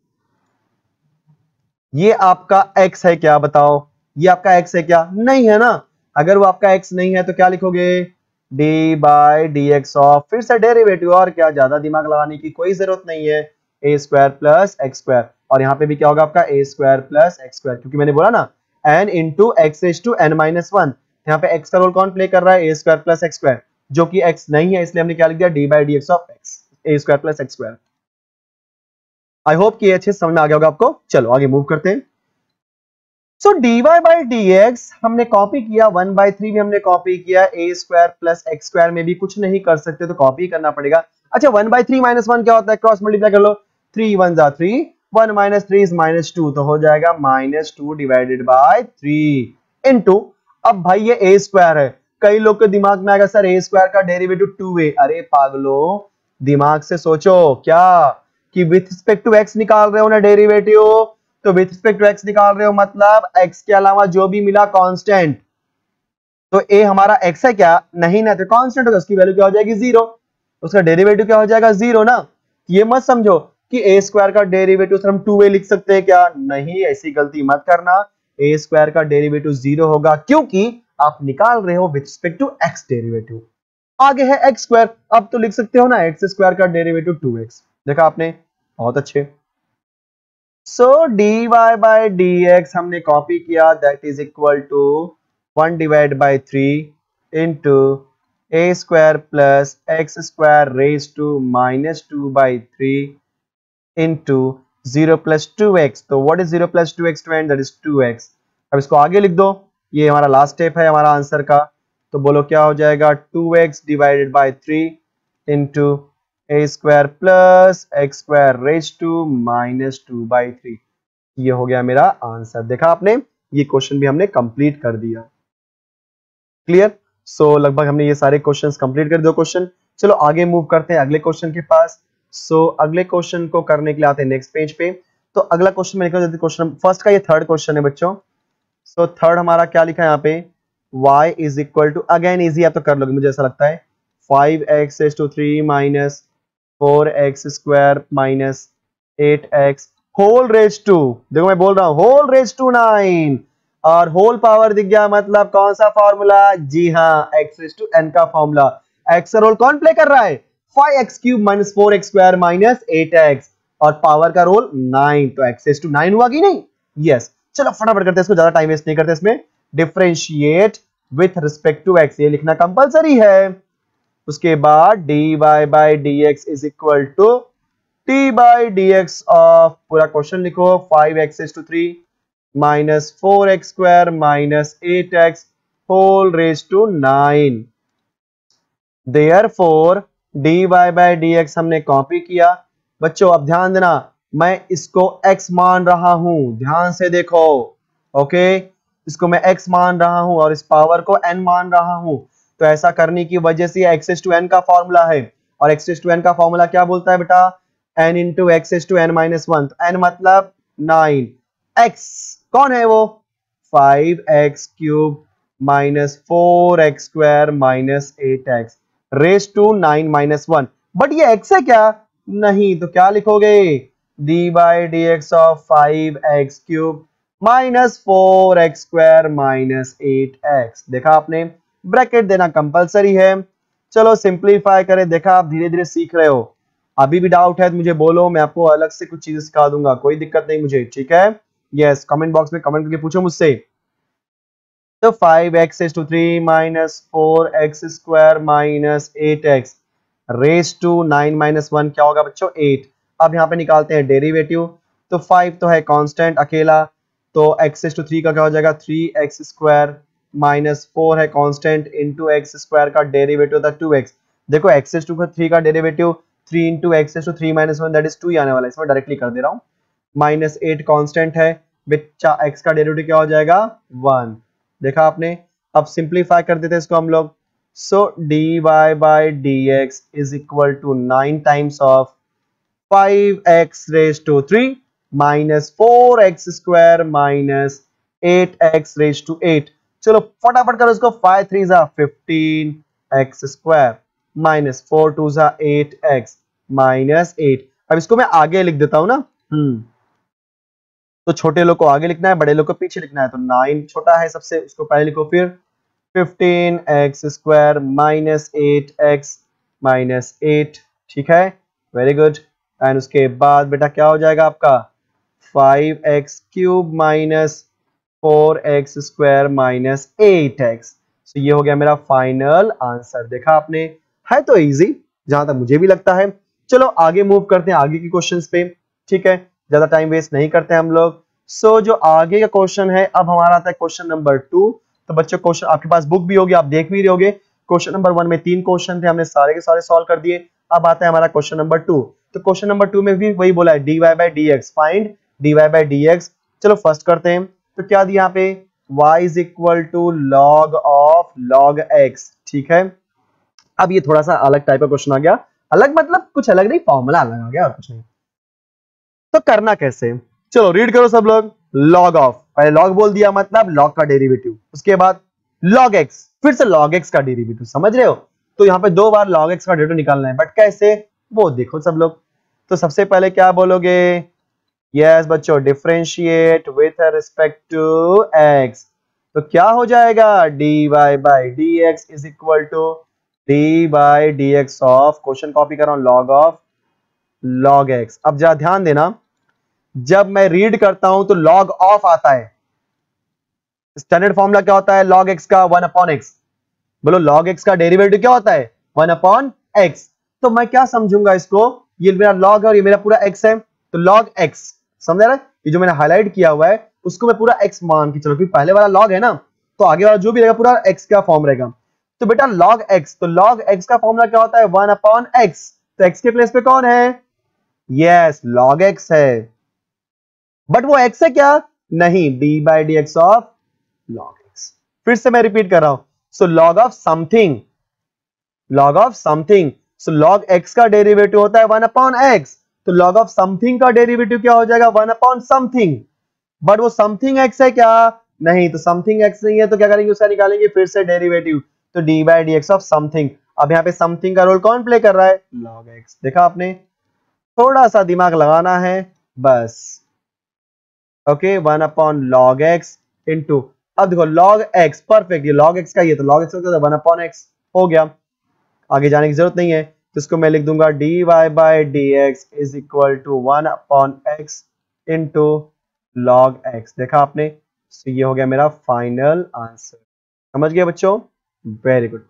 ये आपका x है क्या, बताओ, ये आपका x है क्या, नहीं है ना। अगर वो आपका x नहीं है तो क्या लिखोगे, d by D x of, फिर से डेरिवेटिव, और क्या, ज्यादा दिमाग लगाने की कोई जरूरत नहीं है, a square plus x square. और यहाँ पे भी क्या होगा आपका a square plus x square, क्योंकि मैंने बोला ना n into x raise to n minus one, यहाँ पे x का रोल कौन प्ले कर रहा है, a square plus x square, जो कि x नहीं है, इसलिए हमने क्या लिख दिया, d by D x of x, a square plus x square. I hope कि ये अच्छे समझ में आ गया होगा आपको। चलो आगे मूव करते हैं। So d y by D x हमने कॉपी किया, वन बाई थ्री भी हमने कॉपी किया, a square plus x square में भी कुछ नहीं कर सकते तो कॉपी करना पड़ेगा। अच्छा one by three minus one क्या होता है, क्रॉस मल्टीप्लाई कर लो, थ्री वन जा three, one minus three is minus two, तो हो जाएगा minus two divided by three into, अब भाई ये ए स्क्वायर है, कई लोग के दिमाग में आएगा सर ए स्क्वायर का डेरिवेटिव टू ए, अरे पागलो दिमाग से सोचो, क्या कि विथ रिस्पेक्ट टू एक्स निकाल रहे हो ना डेरिवेटिव, तो विथ रिस्पेक्ट टू एक्स निकाल रहे हो मतलब x के अलावा जो भी मिला कांस्टेंट, तो a हमारा x है क्या, नहीं ना, तो कांस्टेंट होगा, उसकी वैल्यू क्या हो जाएगी, जीरो, उसका डेरिवेटिव क्या हो जाएगा, जीरो ना। ये मत समझो कि a स्क्वायर का डेरिवेटिव हम टू ए लिख सकते हैं क्या, नहीं, ऐसी गलती मत करना, a स्क्वायर का डेरिवेटिव जीरो होगा क्योंकि आप निकाल रहे हो with respect to x derivative. आगे है x स्क्वायर, अब तो लिख सकते हो ना x स्क्वायर का डेरिवेटिव टू एक्स, देखा आपने, बहुत अच्छे। So d y by D x हमने कॉपी किया, that is equal to one divide by three into a square plus x square raise to minus two by three into zero plus two x, तो what is zero plus two x friend, that is to x. अब इसको आगे लिख दो, ये हमारा last step है हमारा आंसर का, तो बोलो क्या हो जाएगा, two x divided by three into a square plus x square raise to minus two by three, ये हो गया मेरा आंसर। देखा आपने, ये क्वेश्चन भी हमने कंप्लीट कर दिया, क्लियर। सो so, लगभग हमने ये सारे क्वेश्चंस कंप्लीट कर दो क्वेश्चन। चलो आगे मूव करते हैं अगले क्वेश्चन के पास। सो so, अगले क्वेश्चन को करने के लिए आते हैं नेक्स्ट पेज पे। तो अगला क्वेश्चन में लिखा, क्वेश्चन फर्स्ट का ये थर्ड क्वेश्चन है बच्चों। सो so, थर्ड हमारा क्या लिखा है यहाँ पे, y is equal to, again easy आप तो कर लोगे मुझे ऐसा लगता है, five x raise to three minus four x square minus eight x whole raise to, देखो मैं बोल रहा हूं होल रेज टू नाइन, और होल पावर दिख गया मतलब कौन सा फॉर्मूला, जी हाँ एक्स रेज टू एन का फॉर्मूला। एक्स का रोल कौन प्ले कर रहा है, five x cube minus four x square minus eight x, और पावर का रोल नाइन, तो एक्स रेज टू नाइन हुआ कि नहीं, यस। चलो फटाफट करते हैं इसको, ज्यादा टाइम वेस्ट नहीं करते इसमें। Differentiate with respect to x, ये लिखना कंपलसरी है। उसके बाद dy by D x is equal to t by D x of, पूरा क्वेश्चन लिखो, five x raise to three minus four x square minus eight x whole raise to nine. Therefore dy by D x हमने copy किया। बच्चों अब ध्यान देना, मैं इसको x मान रहा हूं, ध्यान से देखो, ओके, इसको मैं x मान रहा हूं और इस पावर को n मान रहा हूं। तो ऐसा करने की वजह से x टू n का फॉर्मूला है, और x टू n का फॉर्मूला क्या बोलता है बेटा, n into x to n minus one, तो n मतलब नाइन, x कौन है वो, five x cube minus four x square minus eight x raise to nine minus one. But ये x है क्या, नहीं, तो क्या लिखोगे? D by D x of five x cube minus four x square minus eight x. देखा आपने, bracket देना कंपलसरी है। चलो सिंप्लीफाई करें। देखा आप धीरे धीरे सीख रहे हो। अभी भी डाउट है तो मुझे बोलो, मैं आपको अलग से कुछ चीजें सिखा दूंगा, कोई दिक्कत नहीं मुझे, ठीक है? यस, कमेंट बॉक्स में कमेंट करके पूछो मुझसे। तो five x is to three minus four x square minus eight x raise to nine minus one क्या होगा बच्चों? एट। अब यहाँ पे निकालते हैं डेरिवेटिव। तो फाइव तो है कांस्टेंट अकेला, तो एक्स इज टू थ्री का क्या हो जाएगा? Three x square minus four है कांस्टेंट इंटू एक्स स्क्वायर का डेरिवेटिव होता है टू एक्स। देखो एक्स इज टू थ्री का derivative three into x is to three minus one that is two ही आने वाला है, इसमें डायरेक्टली कर दे रहा हूँ। माइनस एट कांस्टेंट है, बच्चा एक्स का डेरिवेटिव क्या हो जाएगा? वन। देखा आपने। अब सिंप्लीफाई कर देते हैं इसको हम लोग। So d y by D x is equal to nine times of five x raise to three minus four x square minus eight x raise to eight. चलो फटाफट करो इसको। फाइव थ्री जा fifteen x square minus four two जा eight x minus eight. अब इसको मैं आगे लिख देता हूं ना। हम्म तो छोटे लोग को आगे लिखना है, बड़े लोग को पीछे लिखना है। तो नाइन छोटा है सबसे, उसको पहले लिखो, फिर fifteen x square minus eight x minus eight. ठीक है, वेरी गुड। एंड उसके बाद बेटा क्या हो जाएगा आपका? Five x cube minus four x square minus eight x. तो ये हो गया मेरा फाइनल आंसर। देखा आपने, है तो इजी जहां तक मुझे भी लगता है। चलो आगे मूव करते हैं आगे के क्वेश्चंस पे। ठीक है, ज्यादा टाइम वेस्ट नहीं करते हम लोग। सो so, जो आगे का क्वेश्चन है अब हमारा आता है क्वेश्चन नंबर टू। तो बच्चों क्वेश्चन आपके पास बुक भी होगी, आप देख भी रहे होगे। क्वेश्चन नंबर वन में तीन क्वेश्चन थे, हमने सारे के सारे सॉल्व कर दिए। अब आता है हमारा क्वेश्चन नंबर टू। तो क्वेश्चन नंबर टू में भी वही बोला है, d y by D x, find d y by D x. चलो फर्स्ट करते हैं। तो क्या दिया यहाँ पे? y is equal to log of log x। ठीक है, अब ये थोड़ा सा अलग टाइप का क्वेश्चन आ गया। अलग मतलब कुछ अलग नहीं, फॉर्मूला अलग आ गया और कुछ नहीं। तो करना कैसे? चलो रीड करो सब लोग। लॉग ऑफ, पहले लॉग बोल दिया मतलब लॉग का डेरिवेटिव, उसके बाद लॉग x, फिर से लॉग x का डेरिवेटिव। समझ रहे हो? तो यहाँ पे दो बार लॉग x का डेरिवेटिव निकालना है, बट कैसे वो देखो सब लोग। तो सबसे पहले क्या बोलोगे? यस बच्चों, differentiate with respect to x। तो क्या हो जाएगा? D y by D x is equal to d by D x of, question copy कर रहा हूं, लॉग ऑफ लॉग x। अब जरा ध्यान देना, जब मैं रीड करता हूं तो लॉग ऑफ आता है। स्टैंडर्ड फॉर्मूला क्या होता है लॉग x का? One upon x. बोलो लॉग x का डेरिवेटिव क्या होता है? One upon x. तो मैं क्या समझूंगा इसको? ये मेरा लॉग है और ये मेरा पूरा x है, तो लॉग x। समझ रहे? ये जो मैंने हाईलाइट किया हुआ है उसको मैं पूरा x मान के चलो, क्योंकि पहले वाला लॉग है ना, तो आगे वाला जो भी रहेगा पूरा x का फॉर्म रहेगा। तो बेटा लॉग x, तो लॉग x का फॉर्मूला क्या होता है? One upon x. तो x के प्लेस पे कौन है? यस, लॉग x है। बट वो x है क्या? नहीं, d by D x of log x। फिर से मैं रिपीट कर रहा हूं। So log of something, log of something. So log x का डेरिवेटिव होता है वन अपॉन एक्स, तो लॉग ऑफ समथिंग का डेरिवेटिव क्या हो जाएगा? One upon something. बट वो समथिंग x है क्या? नहीं, तो समथिंग x नहीं है, तो क्या करेंगे? उसका निकालेंगे फिर से डेरिवेटिव, तो d by D x of something. अब यहाँ पे समथिंग का रोल कौन प्ले कर रहा है? Log x। देखा आपने, थोड़ा सा दिमाग लगाना है बस। Okay, one upon log x into, अब देखो लॉग एक्स, परफेक्ट, ये लॉग एक्स का, ये तो लॉग एक्स होता है, वन अपॉन एक्स हो गया। आगे जाने की जरूरत नहीं है, तो इसको मैं लिख दूंगा d y by D x is equal to one upon x into log x. देखा आपने, तो ये हो गया मेरा फाइनल आंसर। समझ गए बच्चों? Very good.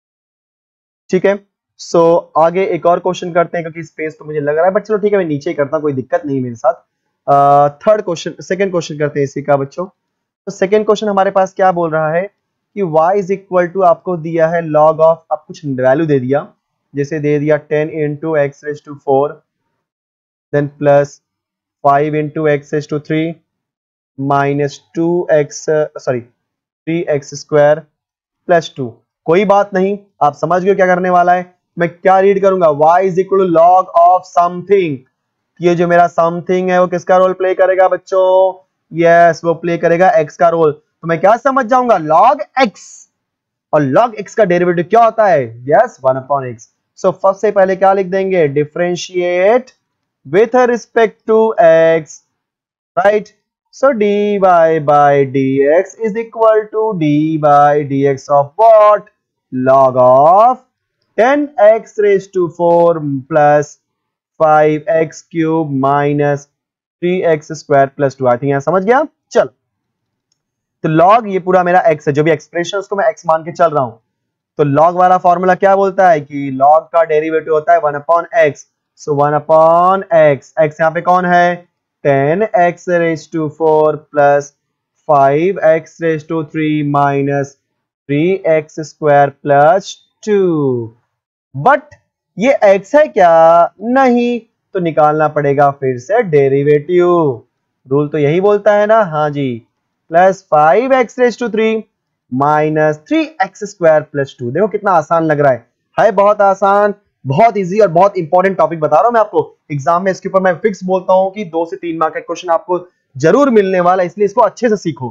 ठीक है, सो so, आगे एक और क्वेश्चन करते हैं, क्योंकि स्पेस तो मुझे लग रहा है, बट चलो ठीक है, मैं नीचे ही करता हूं, कोई दिक्कत नहीं मेरे साथ। थर्ड क्वेश्चन, सेकंड क्वेश्चन करते हैं इसी का बच्चों। तो सेकंड क्वेश्चन हमारे पास क्या बोल रहा है कि y इज इक्वल टू, आपको दिया है log ऑफ, आप कुछ वैल्यू दे दिया, जैसे दे दिया ten into x raise to four, then plus five into x raise to three minus two x, sorry three x square plus two. कोई बात नहीं, आप समझ गए क्या करने वाला है। मैं क्या रीड करूंगा? y is equal to log of something. ये जो मेरा समथिंग है वो किसका रोल प्ले करेगा बच्चों? यस, वो प्ले करेगा x का रोल। तो मैं क्या समझ जाऊंगा? log x, और log x का डेरिवेटिव क्या होता है? Yes, one upon x. So first से पहले क्या लिख देंगे, differentiate with respect to x, right. So d y by D x is equal to d by D x of what, log of ten x raise to four plus five x cube minus three x square plus two. I think यहां समझ गया। चल, तो log ये पूरा मेरा x है, जो भी एक्सप्रेशन उसको मैं x मान के चल रहा हूं। तो लॉग वाला फॉर्मूला क्या बोलता है कि लॉग का डेरिवेटिव होता है one upon x. So one upon x, x यहाँ पे कौन है, ten x raise to four plus five x raise to three minus three x square plus two. But ये x है क्या, नहीं, तो निकालना पड़ेगा फिर से डेरिवेटिव। रूल तो यही बोलता है ना, हाँ जी, plus five x raise to three minus three x square plus two. देखो कितना आसान लग रहा है है बहुत आसान, बहुत इजी और बहुत इंपॉर्टेंट टॉपिक बता रहा हूं मैं आपको। एग्जाम में इसके ऊपर मैं फिक्स बोलता हूं कि दो से तीन मार्क का क्वेश्चन आपको जरूर मिलने वाला है, इसलिए इसको अच्छे से सीखो।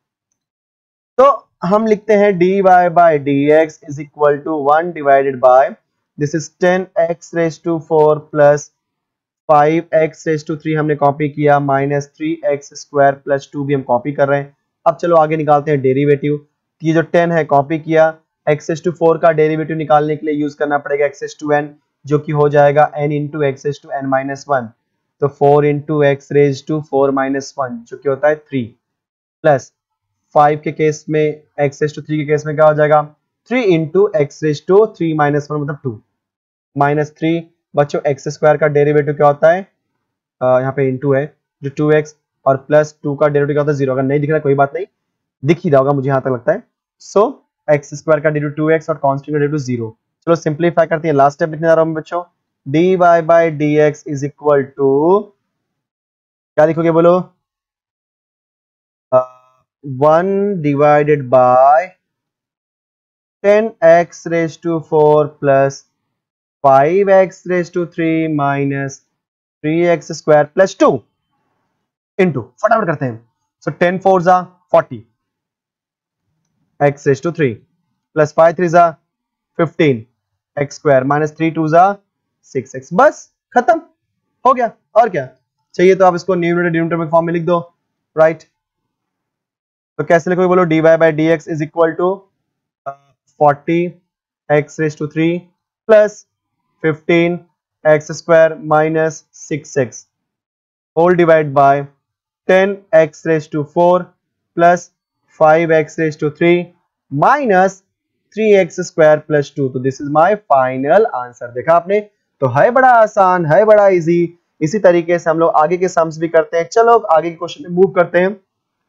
तो हम लिखते हैं d y by D x is equal to one divided by, this is ten x raise to four plus five x raise to three हमने कॉपी किया, minus three x square plus two भी हम copy कर रहे हैं। अब चलो आगे निकालते हैं डेरिवेटिव। ये जो टेन है कॉपी किया, एक्स रेज टू फोर का डेरिवेटिव निकालने के लिए यूज करना पड़ेगा एक्स रेज टू एन, जो कि हो जाएगा n into x raise to N minus one. तो four into x raise to four minus one जो कि होता है थ्री, प्लस फाइव के केस में एक्स रेज टू थ्री के केस में क्या हो जाएगा, three into x raise to three minus one मतलब टू, माइनस थ्री। बच्चों एक्स स्क्वायर का डेरिवेटिव क्या होता है, आ, यहाँ पे इंटू है जो टू एक्स, और प्लस टू का डेरिवेटिव क्या होता है जीरो। अगर नहीं दिख रहा कोई बात नहीं, दिख ही रहा होगा मुझे यहाँ तक लगता है। सो एक्स स्क्वायर का डेरिवेटिव टू एक्स और कांस्टेंट का डेरिवेटिव जीरो। चलो सिंप्लीफाई करते हैं, लास्ट स्टेप लिखने जा रहा हूँ बच्चों, d y by D x is equal to, क्या लिखोगे बोलो, one divided by ten x raise to four plus five x raise to three minus three x square plus two into, फटाफट करते हैं। सो टेन फोर जा forty, x raise to three plus five three जा fifteen, x square minus three two जा six x. बस खत्म हो गया। और क्या चाहिए, तो आप इसको न्यूमरेटर डिनोमिनेटर में फॉर्म में लिख दो, राइट। तो कैसे लिखोगे बोलो, d y by D x is equal to forty x raise to three plus fifteen x square minus six x whole divide by ten x raise to four plus five x raise to three minus three x square plus two. तो this is my final answer. देखा आपने, तो है बड़ा आसान, है बड़ा easy. इसी तरीके से हम लोग आगे के सम्स भी करते हैं। चलो आगे के क्वेश्चन में मूव करते हैं।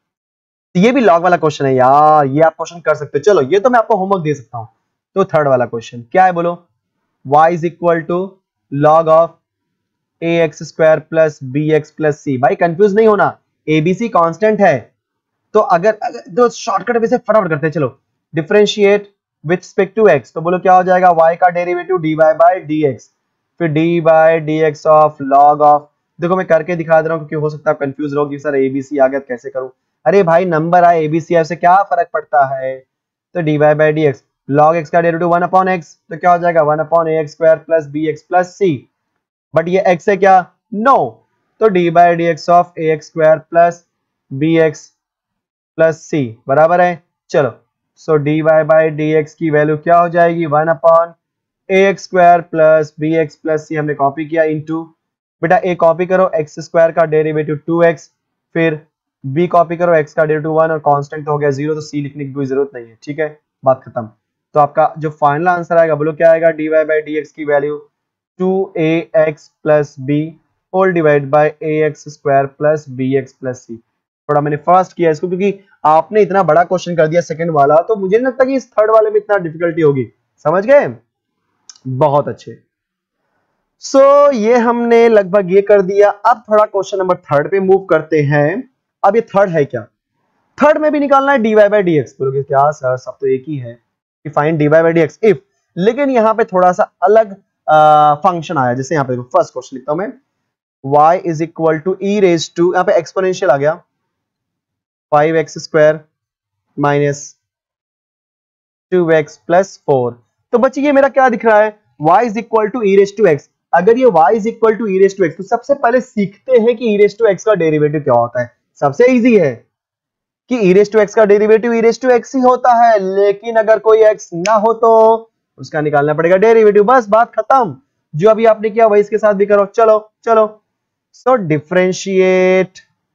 तो ये भी लॉग वाला क्वेश्चन है यार, ये आप क्वेश्चन कर सकते हो। चलो ये तो मैं आपको होमवर्क दे सकता हूं। तो थर्ड वाला क्वेश्चन क्या है बोलो, y is equal to log of a x square plus b x plus c. भाई कंफ्यूज नहीं होना, एबीसी कांस्टेंट है। तो अगर, अगर तो शॉर्टकट में से फटाफट करते हैं। चलो differentiate with respect to x, तो बोलो क्या हो जाएगा, y का derivative d y by D x, फिर d by D x of log of, देखो मैं करके दिखा दे रहा हूँ क्योंकि हो सकता है कंफ्यूज रहो कि सर एबीसी आ गया कैसे करूं। अरे भाई नंबर आए एबीसी आए, उससे क्या फर्क पड़ता है। तो d y by D x, log x का डेरिवेटिव वन अपॉन एक्स, तो क्या हो जाएगा one upon a x square plus b x plus c. But ये x है क्या, नो no. तो d by D x of a x square plus b x plus c बराबर है। चलो so d y by D x की value क्या हो जाएगी, one upon a x square plus b x plus c हमने copy किया into, बेटा ए कॉपी करो एक्स स्क्वायर का डेरिवेटिव टू एक्स, फिर बी कॉपी करो एक्स का डेरिवेटिव वन और कांस्टेंट तो हो गया जीरो, तो सी लिखने की कोई जरूरत नहीं है। ठीक है, बात खत्म। तो आपका जो फाइनल आंसर आएगा बोलो क्या आएगा, d y by D x की value two a x plus b whole divide by a x square plus b x plus c. थोड़ा मैंने फास्ट किया इसको क्योंकि आपने इतना बड़ा क्वेश्चन कर दिया सेकंड वाला, तो मुझे नहीं लगता कि इस थर्ड वाले में इतना डिफिकल्टी होगी। समझ गए, बहुत अच्छे। सो so, ये हमने लगभग ये कर दिया। अब थोड़ा क्वेश्चन नंबर थर्ड पे मूव करते हैं। अब ये थर्ड है क्या, थर्ड में भी निकालना है d y by D x. बोलोगे क्या सर सब तो एक ही है कि find d y by D x if, लेकिन यहाँ पे थोड़ा सा अलग फंक्शन आया। जैसे यहाँ पे फर्स्ट क्वेश्चन लिखता हूं मैं, y is equal to e raise to, यहाँ पे एक्सपोनेंशियल आ गया five x square minus two x plus four. तो बच्चे ये मेरा क्या दिख रहा है, y is equal to e raise to x, अगर ये y is equal to e raise to x तो सबसे पहले सीखते हैं कि ई रेज टू एक्स का डेरिवेटिव क्या होता है। सबसे इजी है कि ई रेज टू एक्स का derivative e raise to x ही होता है, लेकिन अगर कोई x ना हो तो उसका निकालना पड़ेगा डेरिवेटिव, बस बात खत्म। जो अभी आपने किया वही इसके साथ भी करो। चलो चलो, so differentiate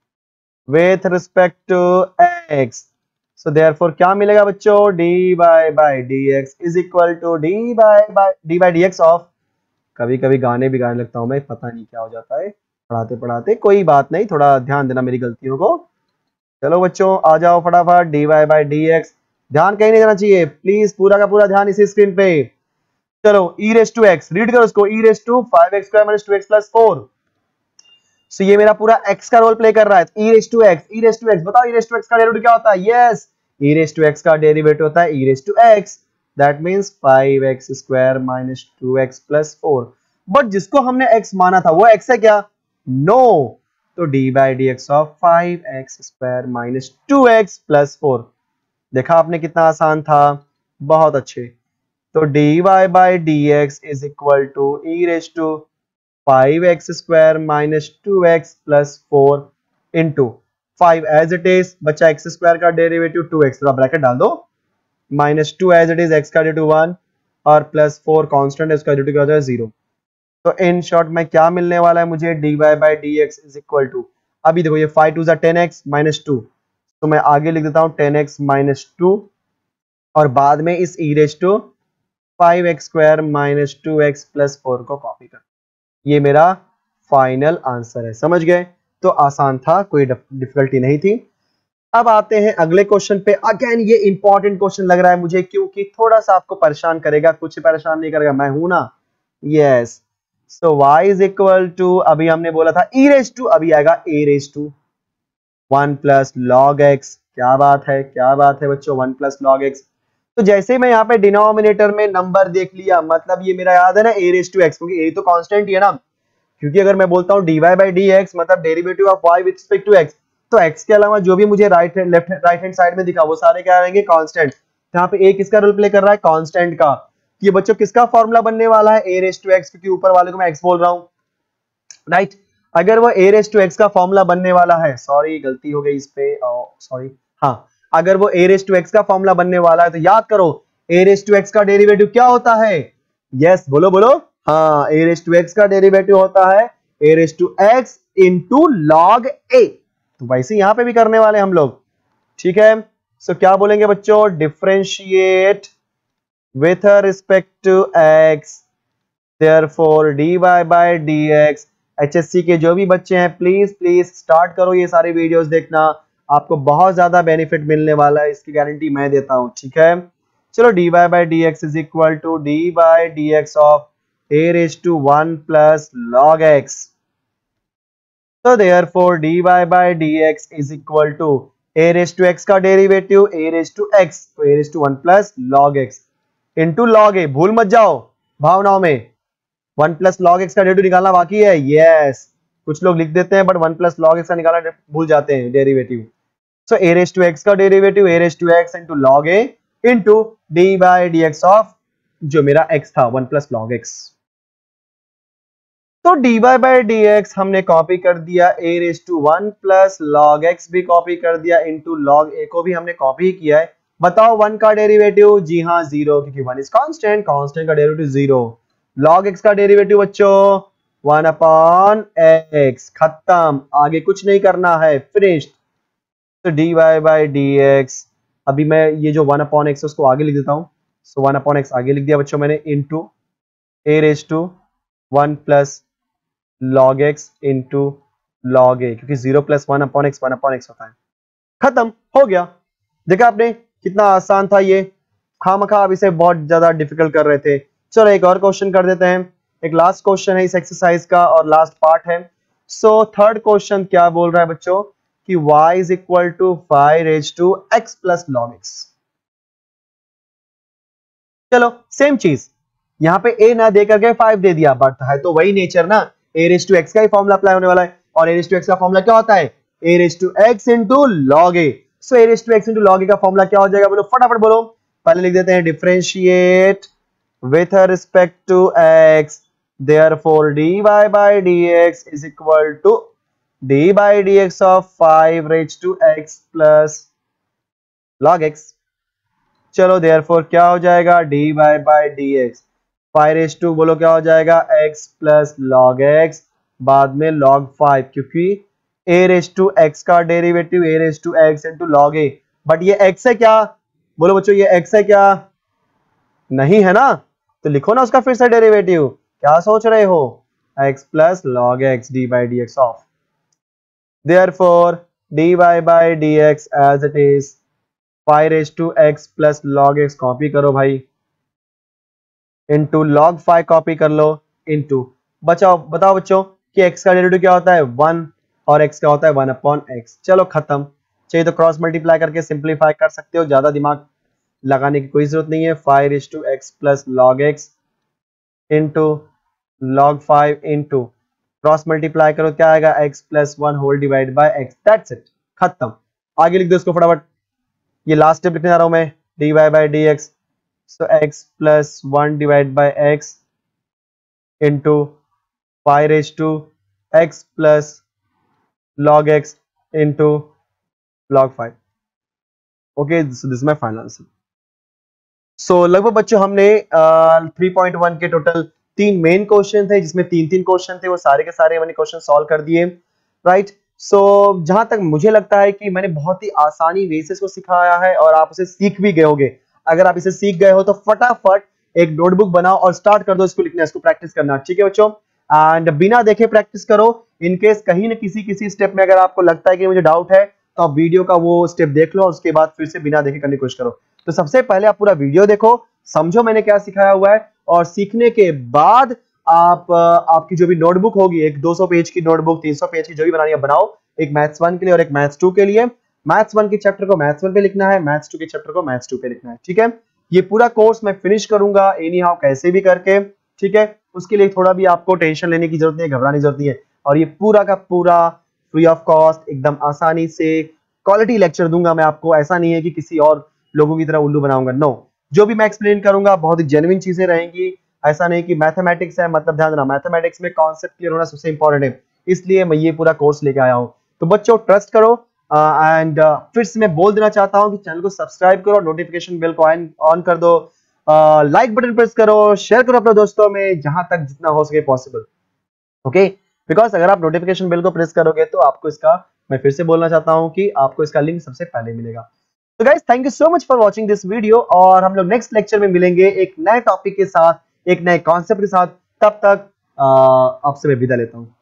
with respect to x, so therefore क्या मिलेगा बच्चों, dy by dx is equal to d by by d by dx of, कभी कभी गाने भी गाने लगता हूं मैं, पता नहीं क्या हो जाता है पढ़ाते पढ़ाते, कोई बात नहीं, थोड़ा ध्यान देना मेरी गलतियों को। चलो बच्चों आ जाओ फटाफट, dy बाय dx, ध्यान कहीं नहीं जाना चाहिए प्लीज, पूरा का पूरा ध्यान इसी स्क्रीन पे। चलो e raise to x, read करो इसको, e raise to five x square minus two x plus four. So ये मेरा पूरा x का रोल प्ले कर रहा है, e raise to x, e raise to x, बताओ e रेज टू x का डेरिवेटिव क्या होता है, yes e raise to x का डेरिवेटिव होता है e raise to x, that means five x square minus two x plus four. But जिसको हमने x माना था वो x है क्या, नो no. तो d by D x of five x square minus two x plus four, देखा आपने कितना आसान था, बहुत अच्छे। तो d y by D x is equal to e raise to five x square minus two x plus four into five as it is, बच्चा x square का डेरिवेटिव टू एक्स, थोड़ा ब्रैकेट डाल दो, minus two as it is, x का derivative one और plus four constant है, उसका derivative क्या होता है जीरो। तो इन शॉर्ट में क्या मिलने वाला है मुझे, d y by D x is equal to, अभी देखो ये फाइव टू जा टेन एक्स माइनस टू, तो मैं आगे लिख देता हूं टेन एक्स माइनस टू और बाद में इस e raise to five x square minus two x plus four को कॉपी कर, ये मेरा फाइनल आंसर है। समझ गए, तो आसान था, कोई डिफिकल्टी नहीं थी। अब आते हैं अगले क्वेश्चन पे। अगेन ये इंपॉर्टेंट क्वेश्चन लग रहा है मुझे, क्योंकि थोड़ा सा आपको परेशान करेगा, कुछ परेशान नहीं करेगा, मैं हूं ना, yes. So y is equal to, अभी हमने बोला था e रेज टू, अभी आएगा a raise to one plus log x, क्या बात है, क्या बात है बच्चों, वन प्लस लॉग x। तो जैसे ही मैं यहाँ पे डिनोमिनेटर में नंबर देख लिया, मतलब ये मेरा याद है ना a रेज टू x, क्योंकि a तो कांस्टेंट ही है ना, क्योंकि अगर मैं बोलता हूँ dy बाई dx मतलब derivative of y with respect to x, तो x के अलावा जो भी मुझे right left right hand side में दिखा वो सारे क्या रहेंगे, कांस्टेंट। यहाँ पे a किसका रोल प्ले कर रहा है, कांस्टेंट का। ये बच्चों किसका फॉर्मूला बनने वाला है, a रेज टू x, क्योंकि ऊपर वाले को मैं x बोल रहा हूँ, राइट। अगर वो a रेज टू x का फॉर्मूला बनने वाला है, सॉरी गलती हो गई इस पे, सॉरी, हाँ, अगर वो a रेज टू x का फॉर्मूला बनने वाला है तो याद करो a रेज टू x का डेरिवेटिव क्या होता है, यस yes, बोलो बोलो, हाँ, a रेज टू x का डेरिवेटिव होता है a raise to x into log a, तो वैसे यहां पे भी करने वाले हम लोग, ठीक है। सो so, क्या बोलेंगे बच्चों, differentiate with respect to x, therefore dy by dx। H S C के जो भी बच्चे हैं प्लीज प्लीज स्टार्ट करो ये सारे वीडियोस देखना, आपको बहुत ज्यादा बेनिफिट मिलने वाला है, इसकी गारंटी मैं देता हूं, ठीक है। चलो dy by dx is equal to dy by dx of a raised to one plus log x, तो therefore dy by dx is equal to a raised to x का derivative a raised to x, तो a raised to one plus log x into log a, भूल मत जाओ भावनाओं में, one plus log x का derivative निकालना बाकी है, यस। कुछ लोग लिख देते हैं but one plus log x का निकालना भूल जाते हैं derivative. So a raise to x का derivative a raise to x into log a into D by D x of जो मेरा एक्स था वन प्लस लॉग एक्स। तो d y by D x हमने कॉपी कर दिया, a raise to one plus log x भी copy कर दिया, इंटू लॉग ए को भी हमने कॉपी किया है। बताओ वन का डेरिवेटिव, जी हाँ जीरो, क्योंकि वन इज कांस्टेंट, कांस्टेंट का डेरिवेटिव जीरो। लॉग एक्स का डेरिवेटिव बच्चों वन अपॉन एक्स, खत्म, आगे कुछ नहीं करना है, फिनिश्ड। तो d y by D x, अभी मैं ये जो वन अपॉन एक्स उसको आगे लिख देता हूँ, सो वन अपॉन एक्स आगे लिख दिया बच्चों मैंने, into a raise to one plus log x into log a, क्योंकि zero plus one upon x one upon x होता है, खत्म हो गया। देखा आपने कितना आसान था ये, खामखा आप इसे बहुत ज्यादा डिफिकल्ट कर रहे थे। चलो एक और क्वेश्चन कर देते हैं, एक लास्ट क्वेश्चन है इस एक्सरसाइज का और लास्ट पार्ट है। सो थर्ड क्वेश्चन क्या बोल रहा है बच्चों कि y is equal to five raise to x plus log x. चलो सेम चीज, यहाँ पे a ना दे करके फाइव दे दिया, बट है तो वही नेचर ना, a रेज टू x का ही फॉर्मूला अप्लाई होने वाला है, और a रेज टू x का फॉर्मूला क्या होता है, a raise to x into log a. So a raise to x into log a का फॉर्मूला क्या हो जाएगा, बोलो फटाफट बोलो। पहले लिख देते हैं differentiate with respect to x, therefore dy by dx is equal to dy by dx of five raised to x plus log x। चलो therefore क्या हो जाएगा, dy by dx five raise to बोलो क्या हो जाएगा, x प्लस लॉग x, बाद में log फाइव, क्योंकि a रेज टू x का derivative a raise to x into log a, but ये x है क्या, बोलो बच्चों ये x है क्या, नहीं है ना, तो लिखो ना उसका फिर से डेरिवेटिव, क्या सोच रहे हो, x plus log x dy by dx of, therefore dy by dx as it is five raise to x plus log x, copy करो भाई, इंटू लॉग फाइव कॉपी कर लो, इंटू बचाओ बताओ बच्चों कि x का डेरिवेटिव क्या होता है वन और x का होता है वन अपॉन x। चलो खत्म, चाहिए तो क्रॉस मल्टीप्लाई करके सिंप्लीफाई कर सकते हो, ज्यादा दिमाग लगाने की कोई जरूरत नहीं है। Five is to x plus log x into log five into cross multiply करो क्या आएगा, x plus one whole divide by x, that's it, खत्म। आगे लिख दो इसको फटाफट, ये लास्ट स्टेप लिखने जा रहा हूं मैं, dy by dx, so x plus one divided by x into five raised to x plus log x into log five. okay, so this is my final answer। so लगभग बच्चों हमने three point one के total तीन main question थे, जिसमें तीन तीन question थे, वो सारे के सारे मैंने क्वेश्चन सॉल्व कर दिए, राइट। सो जहां तक मुझे लगता है कि मैंने बहुत ही आसानी वे से इसको सिखाया है और आप उसे सीख भी गए होगे। अगर आप इसे सीख गए हो तो फटाफट एक नोटबुक बनाओ और स्टार्ट कर दो इसको लिखना, इसको प्रैक्टिस करना, ठीक है बच्चों। एंड बिना देखे प्रैक्टिस करो, इनकेस कहीं ना किसी किसी स्टेप में अगर आपको लगता है कि मुझे डाउट है तो आप वीडियो का वो स्टेप देख लो और उसके बाद फिर से बिना देखे करने की कोशिश करो। तो सबसे पहले आप पूरा वीडियो देखो, समझो मैंने क्या सिखाया हुआ है, और सीखने के बाद आप आपकी जो भी नोटबुक होगी, एक दो सौ पेज की नोटबुक, तीन सौ पेज की जो भी बनानी है बनाओ, एक मैथ्स वन के लिए और एक मैथ्स टू के लिए। मैथ्स वन के चैप्टर को मैथ्स वन पे लिखना है, मैथ्स टू के चैप्टर को मैथ्स टू पे लिखना है, ठीक है। ये पूरा कोर्स मैं फिनिश करूंगा एनी हाउ कैसे भी करके, ठीक है। उसके लिए थोड़ा भी आपको टेंशन लेने की जरूरत नहीं है, घबराने की जरूरत नहीं है, और ये पूरा का पूरा फ्री ऑफ कॉस्ट एकदम आसानी से क्वालिटी लेक्चर दूंगा मैं आपको। ऐसा नहीं है कि किसी और लोगों की तरह उल्लू बनाऊंगा, नो, जो भी मैं एक्सप्लेन करूंगा बहुत ही जेन्युइन चीजें रहेंगी। ऐसा नहीं कि मैथमेटिक्स है मतलब ध्यान देना, मैथमेटिक्स में कॉन्सेप्ट क्लियर होना सबसे इंपॉर्टेंट है, इसलिए मैं ये पूरा कोर्स लेके आया हूँ। तो बच्चों ट्रस्ट करो, एंड uh, uh, फिर से मैं बोल देना चाहता हूं कि चैनल को सब्सक्राइब करो, नोटिफिकेशन बेल को ऑन कर दो, लाइक बटन प्रेस करो, शेयर करो अपने दोस्तों में जहां तक जितना हो सके पॉसिबल, ओके। बिकॉज अगर आप नोटिफिकेशन बेल को प्रेस करोगे तो आपको इसका, मैं फिर से बोलना चाहता हूं कि आपको इसका लिंक सबसे पहले मिलेगा। तो guys thank you so much for watching this video, और हम लोग नेक्स्ट लेक्चर में मिलेंगे एक नए टॉपिक के साथ, एक नए कॉन्सेप्ट के साथ। तब तक आपसे मैं विदा लेता हूं।